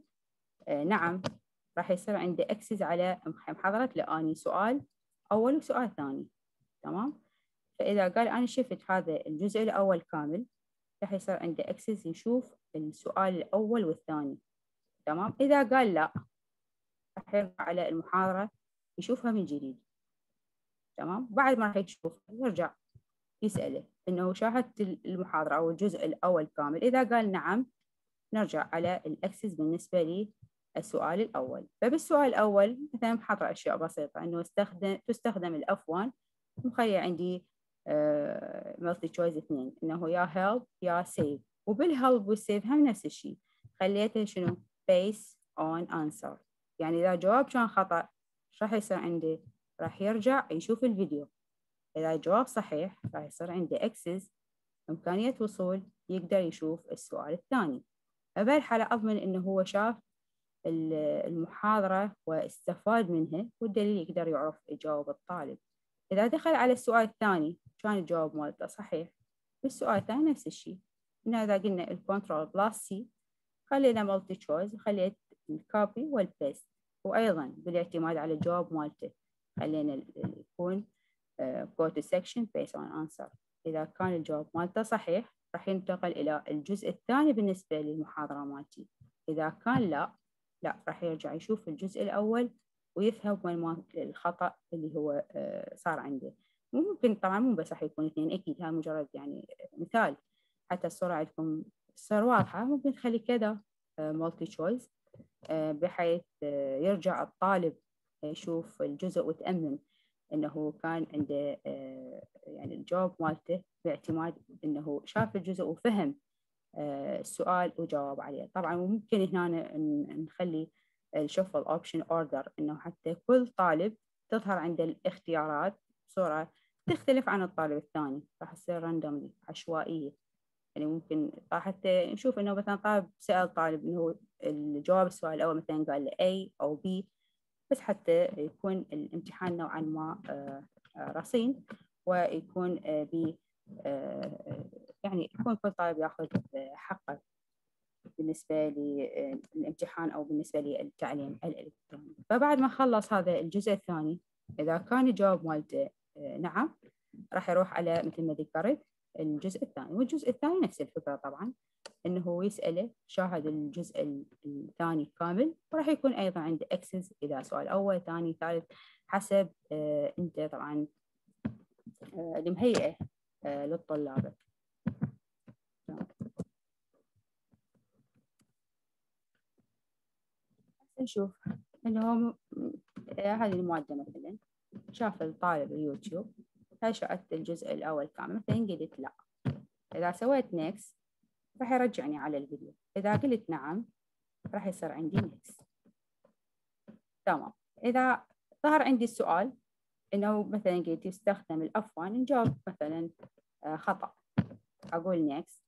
نعم راح يصير عندي أكسس على محاضرة لأني سؤال أول وسؤال ثاني، تمام. فإذا قال أنا شفت هذا الجزء الأول كامل راح يصير عندي أكسس يشوف السؤال الأول والثاني، تمام. إذا قال لا راح يرجع على المحاضرة يشوفها من جديد، تمام. بعد ما راح يشوف يرجع يسأله إنه شاهدت المحاضرة أو الجزء الأول كامل. إذا قال نعم نرجع على الأكسس بالنسبة لي السؤال الأول. فبالسؤال الأول مثلا محضر أشياء بسيطة إنه استخدم تستخدم الأف وان، مخلي عندي مالتي تشويس اثنين إنه يا هيلب يا سيف، وبالهيلب والسيف هم نفس الشيء خليته شنو based on answer. يعني إذا جواب كان خطأ راح يصير عندي راح يرجع يشوف الفيديو. إذا الجواب صحيح راح يصير عندي أكسس إمكانية وصول يقدر يشوف السؤال الثاني. فبهالحالة أضمن إنه هو شاف المحاضرة واستفاد منها، والدليل يقدر يعرف يجاوب الطالب. إذا دخل على السؤال الثاني كان الجواب مالته صحيح، بالسؤال الثاني نفس الشيء. هنا إذا قلنا الكنترول بلس سي خلينا مالتي تشويس خليت الكوبي والبيست، وأيضا بالاعتماد على الجواب مالته خلينا يكون uh, go to section based on answer. إذا كان الجواب مالته صحيح راح ينتقل إلى الجزء الثاني بالنسبة للمحاضرة مالتي. إذا كان لا لا راح يرجع يشوف الجزء الأول ويفهم وين الخطأ اللي هو uh, صار عنده. ممكن طبعا مو بس راح يكون اثنين، أكيد هذا مجرد يعني مثال حتى الصورة عندكم تصير واضحة. ممكن تخلي كذا مالتي تشويس بحيث يرجع الطالب يشوف الجزء وتأمن إنه كان عنده يعني الجواب مالته باعتماد إنه شاف الجزء وفهم السؤال وجاوب عليه. طبعا ممكن هنا نخلي الشفل اوبشن اوردر إنه حتى كل طالب تظهر عنده الاختيارات بصورة تختلف عن الطالب الثاني، راح تصير راندوملي عشوائية. يعني ممكن حتى نشوف إنه مثلا طالب سأل طالب إنه الجواب السؤال الأول مثلا قال له A أو B، بس حتى يكون الامتحان نوعا ما رصين ويكون ب يعني يكون كل طالب ياخذ حقه بالنسبة للامتحان أو بالنسبة للتعليم الإلكتروني. فبعد ما خلص هذا الجزء الثاني إذا كان الجواب مالته نعم راح يروح على مثل ما ذكرت الجزء الثاني. والجزء الثاني نفس الفكرة طبعا إنه يسأله شاهد الجزء الثاني كامل، وراح يكون أيضا عنده أكسس إلى سؤال أول ثاني ثالث حسب آه أنت طبعا آه المهيئة آه للطلاب. نشوف إنه آه هذه المادة مثلا شاف الطالب اليوتيوب هل شاهدت الجزء الأول كامل، مثلا قلت لا. إذا سويت نيكس راح يرجعني على الفيديو. إذا قلت نعم راح يصير عندي نيكس، تمام. إذا ظهر عندي السؤال إنه مثلا قلت يستخدم الإف واحد نجاوب مثلا آه خطأ، أقول next،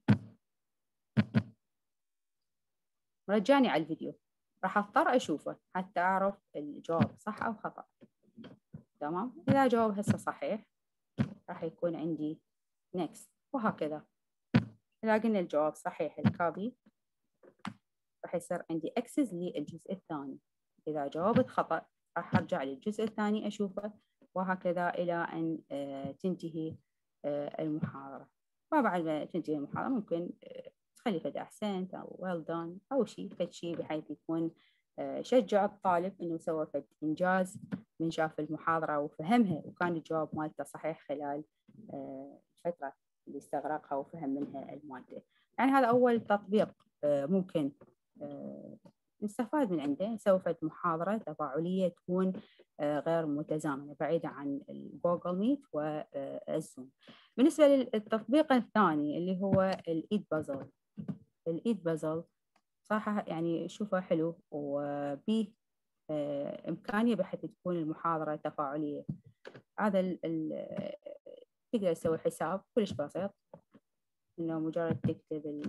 رجعني على الفيديو، راح أضطر أشوفه حتى أعرف الجواب صح أو خطأ. تمام، إذا جاوب هسه صحيح راح يكون عندي next، وهكذا. إذا قلنا الجواب صحيح الكابي راح يصير عندي access للجزء الثاني. إذا جاوبت خطأ راح أرجع للجزء الثاني أشوفه، وهكذا إلى أن تنتهي المحاضرة. وبعد ما تنتهي المحاضرة ممكن تخلي فد أحسنت أو well done أو شيء فد شيء بحيث يكون شجع الطالب إنه سوى فد إنجاز من شاف المحاضرة وفهمها وكان الجواب مالته صحيح خلال الفترة اللي استغرقها وفهم منها المادة. يعني هذا أول تطبيق ممكن نستفاد من عنده، نسوي فد محاضرة تفاعلية تكون غير متزامنة بعيدة عن الجوجل ميت والزوم. بالنسبة للتطبيق الثاني اللي هو الإيد بازل، الإيد بازل صراحة يعني شوفه حلو وبيه إمكانية بحيث تكون المحاضرة تفاعلية. هذا تقدر تسوي حساب كلش بسيط، إنه مجرد تكتب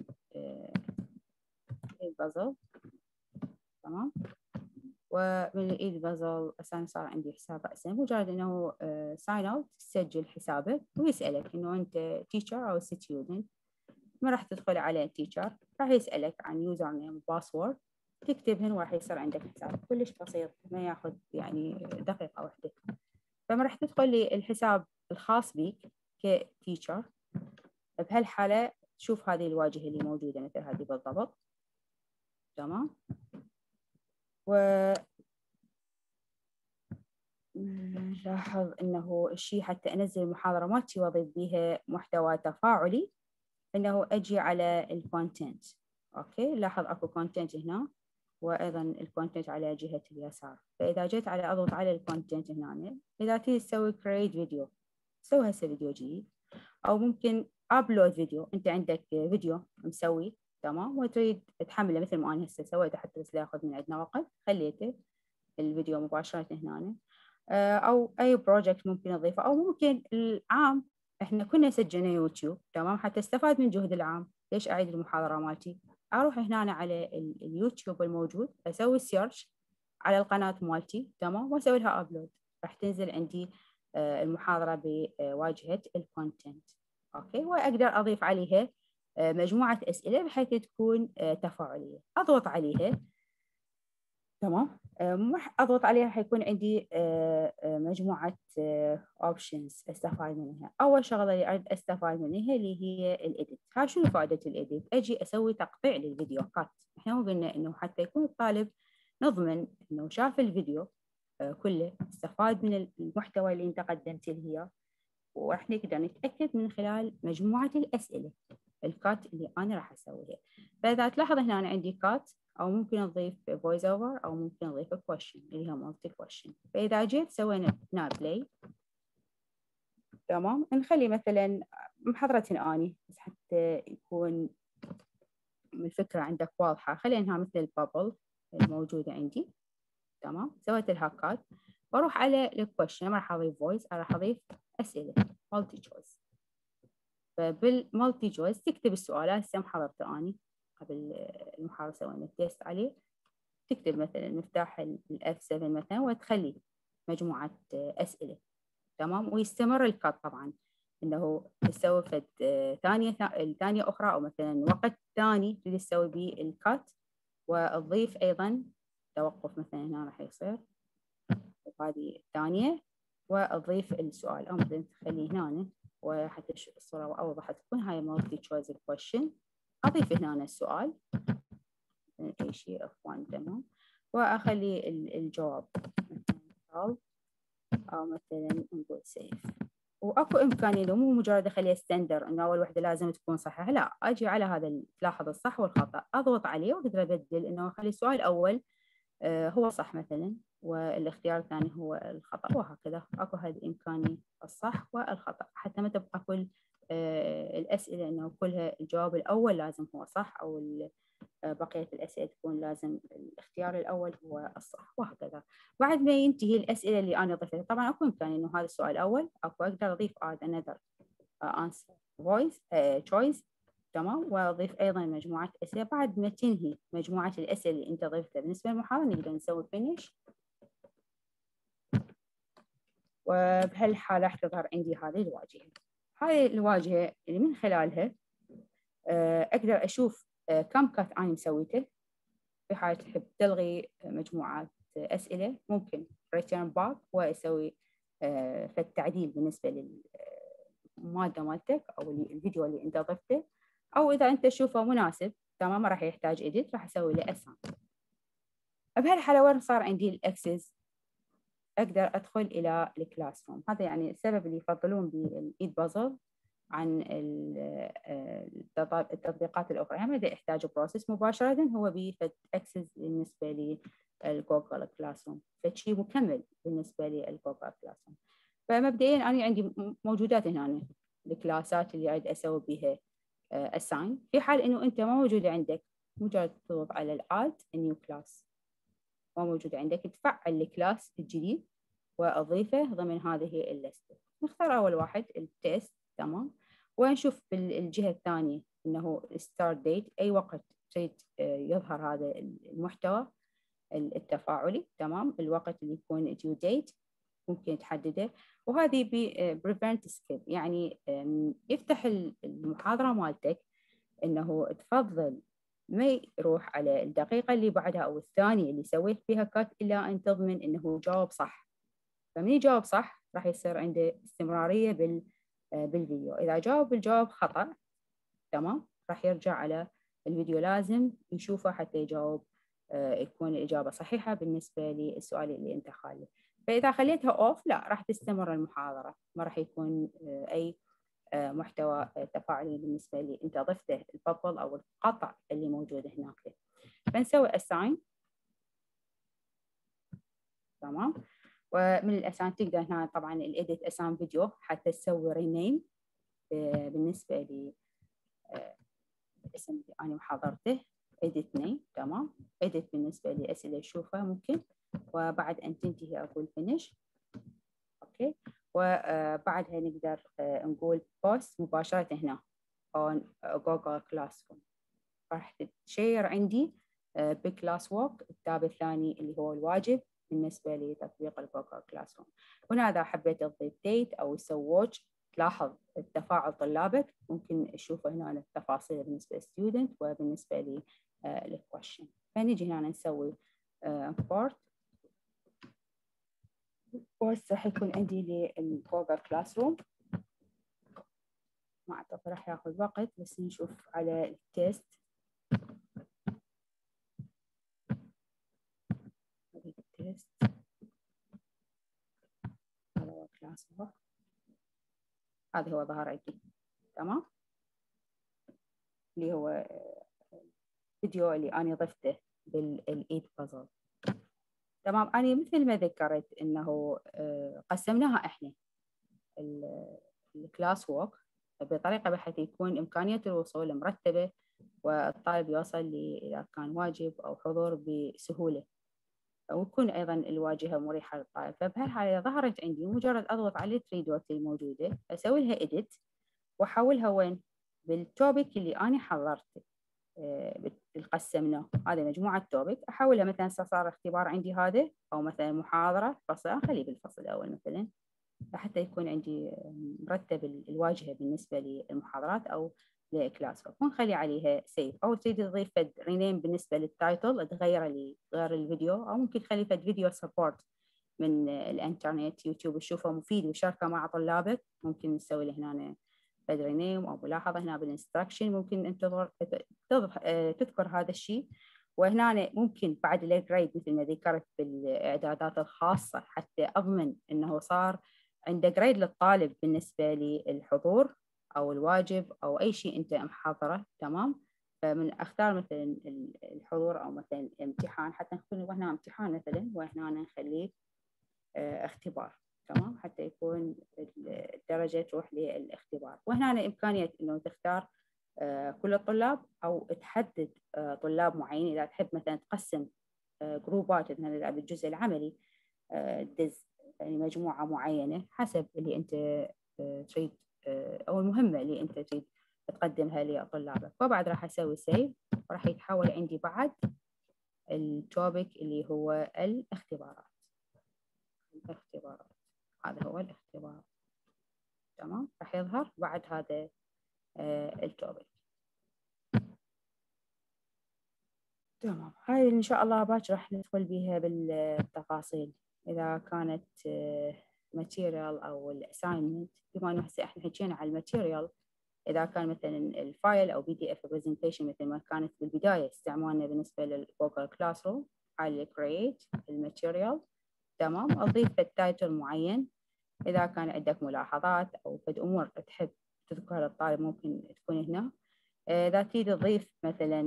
الإيد بازل. تمام، ومن الإيد بازل أصلا صار عندي حساب رأسا، مجرد إنه ساين أوت تسجل حسابك ويسألك إنه أنت تيتشر أو ستودنت. ما راح تدخل على تيتشر راح يسألك عن يوزر نيم وباسورد تكتبهن وراح يصير عندك حساب كلش بسيط، ما ياخذ يعني دقيقة واحدة. فما راح تدخل للحساب الخاص بك كتيتشر. بهالحالة تشوف هذه الواجهة اللي موجودة مثل هذه بالضبط. تمام، و لاحظ إنه الشيء حتى أنزل المحاضرة مالتي وأضيف بيها محتوى تفاعلي، إنه أجي على الكونتنت. أوكي، لاحظ أكو كونتنت هنا وأيضا الكونتنت على جهة اليسار. فإذا جيت على أضغط على الكونتنت هنا، إذا تريد تسوي create فيديو سوي هسه فيديو جديد، أو ممكن أبلود فيديو. أنت عندك فيديو مسوي تمام وتريد تحمله مثل ما أنا هسه سويته حتى بس لا ياخذ من عندنا وقت، خليته الفيديو مباشرة هنا. أو أي بروجكت ممكن أضيفه، أو ممكن العام إحنا كنا سجلنا يوتيوب تمام حتى استفاد من جهد العام. ليش أعيد المحاضرة مالتي؟ أروح هنا على اليوتيوب الموجود، أسوي سيرش على القناة مالتي تمام وأسوي لها أبلود، راح تنزل عندي المحاضرة بواجهة الكونتنت. أوكي، وأقدر أضيف عليها مجموعة أسئلة بحيث تكون تفاعلية. أضغط عليها تمام، أضغط عليها حيكون عندي مجموعة options استفاد منها. أول شغلة اللي أريد أستفاد منها اللي هي الإيديت. ها شنو فائدة الإيديت؟ أجي أسوي تقطيع للفيديوهات. إحنا مو قلنا إنه حتى يكون الطالب نضمن إنه شاف الفيديو كله استفاد من المحتوى اللي أنت قدمته له، وراح نقدر نتأكد من خلال مجموعة الأسئلة الكات اللي أنا راح أسويها. فإذا تلاحظ هنا أنا عندي كات، أو ممكن أضيف voice over، أو ممكن أضيف question اللي هي multi question. فإذا جيت سوينا هنا play تمام، نخلي مثلا محاضرة أني بس حتى يكون الفكرة عندك واضحة. خلينا مثل البابل الموجودة عندي تمام. سويت لها كات واروح على الكويشن، ما راح اضيف فويس، راح اضيف اسئله مالتي تشويس. فبالمالتي تشويس تكتب السؤال. هسه محضرته اني قبل المحاضره سوينا تيست عليه. تكتب مثلا مفتاح الاف سبعة مثلا وتخلي مجموعه اسئله تمام، ويستمر الكات طبعا انه تسوي فد ثانيه الثانيه اخرى، او مثلا وقت ثاني تريد تسوي به الكات، وتضيف ايضا توقف مثلا هنا راح يصير هذه الثانية، وأضيف السؤال أو مثلا تخليه هنا وحتى الصورة أوضح تكون هاي multi choice question. أضيف هنا السؤال أي شيء إف واحد تمام، وأخلي الجواب مثلا أو مثلا نقول سيف. وأكو إمكانية مو مجرد أخليه ستاندر إنه أول وحدة لازم تكون صحيحة، لا أجي على هذا تلاحظ الصح والخطأ أضغط عليه وأقدر أبدل إنه أخلي السؤال الأول هو صح مثلا والاختيار الثاني هو الخطأ، وهكذا. أكو هذه الإمكانية الصح والخطأ حتى ما تبقى كل الأسئلة إنه كلها الجواب الأول لازم هو صح، أو بقية الأسئلة تكون لازم الاختيار الأول هو الصح، وهكذا. بعد ما ينتهي الأسئلة اللي أنا ضفتها، طبعا أكو إمكانية إنه هذا السؤال الأول، أكو أقدر أضيف add another answer voice choice، تمام، وأضيف أيضا مجموعة أسئلة. بعد ما تنهي مجموعة الأسئلة اللي أنت ضفتها بالنسبة للمحاضرة، نقدر نسوي finish، وبهالحالة راح تظهر عندي هذه الواجهة. هذه الواجهة اللي من خلالها أقدر أشوف كم كات أنا مسويته. في حالة تحب تلغي مجموعات أسئلة، ممكن return back وأسوي في التعديل بالنسبة للمادة مالتك أو الفيديو اللي أنت ضفته، أو إذا أنت تشوفه مناسب تمام ما راح يحتاج edit، راح أسوي له assign. بهالحالة وين صار عندي الأكسس، أقدر أدخل إلى الكلاس روم. هذا يعني السبب اللي يفضلون بالإيد بازل عن التطبيقات الأخرى. يعني إذا يحتاج بروسيس مباشرة هو بيفت أكسس بالنسبة للجوجل كلاس روم، فشي مكمل بالنسبة للجوجل كلاس روم. فمبدئيا أنا عندي موجودات هنا الكلاسات اللي أريد أسوي بها assign. في حال إنه أنت ما موجود عندك، مجرد تضغط على الآد نيو كلاس، ما موجود عندك، تفعل الكلاس الجديد وأضيفه ضمن هذه الليستة. نختار أول واحد التيست، تمام، ونشوف بالجهة الثانية إنه start date، أي وقت تريد يظهر هذا المحتوى التفاعلي، تمام، الوقت اللي يكون due date ممكن تحدده. وهذه ب prevent skip، يعني يفتح المحاضرة مالتك إنه تفضل ما يروح على الدقيقة اللي بعدها أو الثانية اللي سويت فيها كات إلا أن تضمن إنه جاوب صح. فمن يجاوب صح راح يصير عنده استمرارية بال بالفيديو. إذا جاوب الجواب خطأ، تمام، راح يرجع على الفيديو، لازم يشوفه حتى يجاوب يكون الإجابة صحيحة بالنسبة للسؤال اللي أنت خالي. فإذا خليتها أوف لا راح تستمر المحاضرة، ما راح يكون أي محتوى تفاعلي بالنسبة لي أنت ضفته البابل أو القطع اللي موجود هناك. فنسوي assign، تمام. ومن الأسان تقدر هنا طبعا الإيديت أسان فيديو حتى تسوي رينيم بالنسبة لي الاسم اللي أنا محضرته إيديت نيم، تمام. إيديت بالنسبة لي أسئلة أشوفها ممكن، وبعد أن تنتهي أقول فينيش، أوكي. وبعدها نقدر نقول بوست مباشرة هنا on Google Classroom، راح تشير عندي بكلاس وورك التاب الثاني اللي هو الواجب بالنسبة لتطبيق الجوجل كلاس روم. هنا إذا حبيت تضيف ديت أو تسوي واتش، تلاحظ التفاعل طلابك، ممكن تشوف هنا التفاصيل بالنسبة للستودنت وبالنسبة للكويشن. فنيجي هنا نسوي امبورت بوست، راح يكون عندي للجوجل كلاس روم. ما أعتقد راح ياخذ وقت، بس نشوف على التيست. التيست هذا هو كلاس هو، هذا هو ظهر عندي، تمام، اللي هو الفيديو اللي أنا ضفته بالإيد بازل. تمام. أنا مثل ما ذكرت إنه قسمناها إحنا الكلاس وورك بطريقة بحيث يكون إمكانية الوصول مرتبة، والطالب يوصل إذا كان واجب أو حضور بسهولة، ويكون أيضا الواجهة مريحة للطالب. فبهالحالة ظهرت عندي، مجرد أضغط على الثري دوت الموجودة، أسوي لها إديت وأحولها وين بالتوبيك اللي أنا حضرته قسمناه. هذه مجموعة توبيك أحولها، مثلا صار اختبار عندي هذا، أو مثلا محاضرة فصل، أخليه بالفصل الأول مثلا حتى يكون عندي مرتب الواجهة بالنسبة للمحاضرات أو لكلاس وورك. ونخلي عليها سيف، أو تريد تضيف فد رينيم بالنسبة للتايتل تغيره لغير الفيديو، أو ممكن تخلي فد فيديو سبورت من الانترنت يوتيوب تشوفه مفيد وشاركه مع طلابك، ممكن نسوي له هنا فد رينيم أو ملاحظة هنا بالانستراكشن، ممكن أنت تذكر هذا الشيء. وهنا ممكن بعد الجريد مثل ما ذكرت بالإعدادات الخاصة حتى أضمن أنه صار عنده جريد للطالب بالنسبة للحضور أو الواجب أو أي شيء أنت محضره، تمام. فمن أختار مثلا الحضور أو مثلا امتحان، حتى نكون هنا امتحان مثلا وهنا نخليه اختبار. تمام، حتى يكون الدرجة تروح للاختبار. وهنا إمكانية إنه تختار كل الطلاب أو تحدد طلاب معينين. إذا تحب مثلا تقسم جروبات مثلا إذا بالجزء العملي دز يعني مجموعة معينة حسب اللي أنت تريد أو المهمة اللي أنت تريد تقدمها لطلابك. وبعد راح أسوي سيف وراح يتحول عندي بعد التوبيك اللي هو الاختبارات. الاختبارات هذا هو الاختبار. تمام، راح يظهر بعد هذا التوبيك. تمام، هاي إن شاء الله باكر راح ندخل بيها بالتفاصيل. إذا كانت ماتيريال أو الأساينمنت، بما إنه هسه إحنا حكينا على الماتيريال، إذا كان مثلا الفايل أو بي دي إف برزنتيشن مثل ما كانت بالبداية استعمالنا بالنسبة للجوجل كلاس روم على الكرييت الماتيريال. تمام، أضيف التايتل معين. إذا كان عندك ملاحظات أو فد أمور تحب تذكرها للطالب ممكن تكون هنا. إذا تريد تضيف مثلا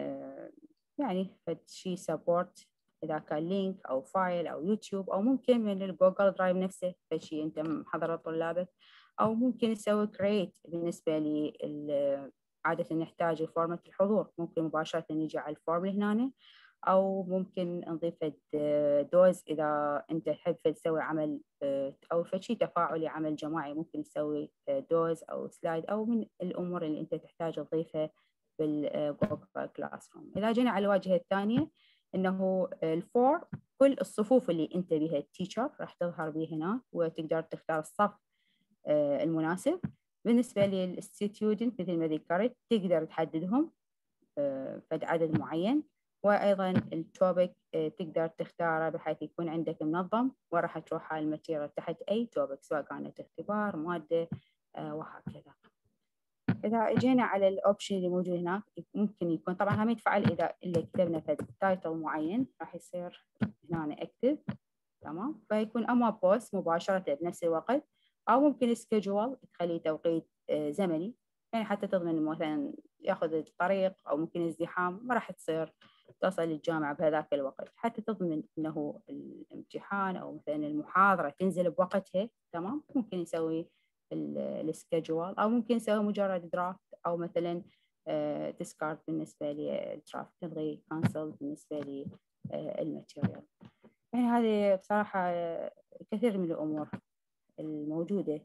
يعني فد شيء سبورت، إذا كان لينك أو فايل أو يوتيوب أو ممكن من الجوجل درايف نفسه فد شيء أنت محضره لطلابك، أو ممكن تسوي كرييت. بالنسبة لي عادة نحتاج فورمة الحضور، ممكن مباشرة نجي على الفورم هنا، أو ممكن نضيف دوز إذا أنت تحب تسوي عمل أو شيء تفاعلي عمل جماعي، ممكن تسوي دوز أو سلايد أو من الأمور اللي أنت تحتاج تضيفها بالجوجل كلاس روم. إذا جينا على الواجهة الثانية إنه الفور، كل الصفوف اللي أنت بها التيشر راح تظهر بيه هنا، وتقدر تختار الصف المناسب. بالنسبة للستودنت مثل ما ذكرت تقدر تحددهم فد عدد معين. وأيضا التوبيك تقدر تختاره بحيث يكون عندك منظم وراح تروح على الماتيريال تحت أي توبيك سواء كانت اختبار مادة وهكذا. إذا اجينا على الأوبشن اللي موجود هناك ممكن يكون طبعا هم يتفعل إذا اللي كتبنا فد تايتل معين راح يصير هنا اكتب. تمام، فيكون أما بوست مباشرة بنفس الوقت، أو ممكن سكجول تخليه توقيت زمني يعني حتى تضمن مثلا ياخذ الطريق أو ممكن ازدحام ما راح تصير تصل للجامعة بهذاك الوقت، حتى تضمن أنه الامتحان أو مثلا المحاضرة تنزل بوقتها. تمام، ممكن يسوي السكجول أو ممكن يسوي مجرد درافت أو مثلا ديسكارد بالنسبة للدرافت، تلغي كانسل بالنسبة للماتيريال. يعني هذه بصراحة كثير من الأمور الموجودة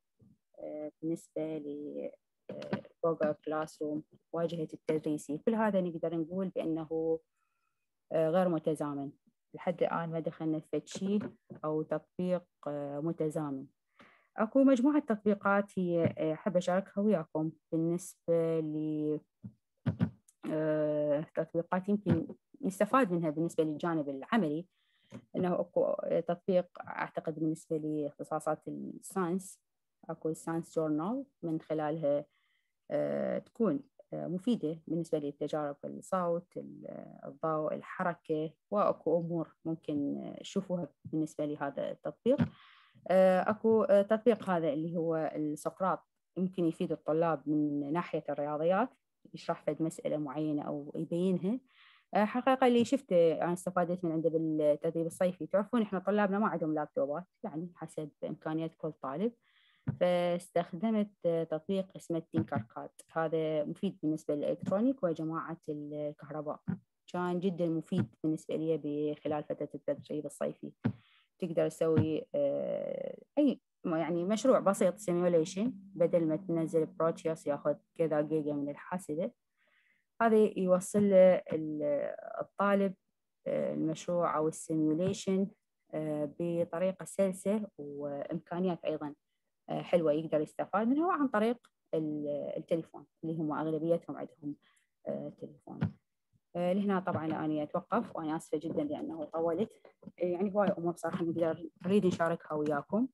بالنسبة لجوجل كلاس روم واجهة التدريسي. كل هذا نقدر نقول بأنه غير متزامن لحد الآن، ما دخلنا في شيء أو تطبيق متزامن. أكو مجموعة تطبيقات هي أحب أشاركها وياكم بالنسبة ل تطبيقات يمكن نستفاد منها بالنسبة للجانب العملي. إنه أكو تطبيق أعتقد بالنسبة لاختصاصات الساينس، أكو الساينس جورنال من خلالها تكون مفيدة بالنسبة للتجارب الصوت الضوء الحركة، وأكو أمور ممكن تشوفوها بالنسبة لهذا التطبيق. أكو تطبيق هذا اللي هو السقراط يمكن يفيد الطلاب من ناحية الرياضيات، يشرح فد مسألة معينة أو يبينها. حقيقة اللي شفته أنا استفادت من عنده بالتدريب الصيفي، تعرفون إحنا طلابنا ما عندهم لابتوبات يعني حسب إمكانيات كل طالب، فاستخدمت تطبيق اسمه تينكر كاد. هذا مفيد بالنسبة للإلكترونيك وجماعة الكهرباء، كان جدا مفيد بالنسبة لي بخلال فترة التدريب الصيفي. تقدر تسوي أي يعني مشروع بسيط سيميوليشن، بدل ما تنزل بروتيوس ياخذ كذا جيجا من الحاسبة، هذا يوصل له الطالب المشروع أو السيميوليشن بطريقة سلسة وإمكانيات أيضا حلوة يقدر يستفاد منها عن طريق التليفون اللي هم أغلبيتهم عندهم تليفون. لهنا طبعا أنا أتوقف وأنا آسفة جدا لأنه طولت، يعني هواي أمور صراحة نقدر نريد نشاركها وياكم.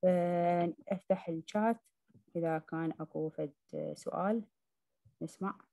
أفتح الشات إذا كان أكو فد سؤال نسمع.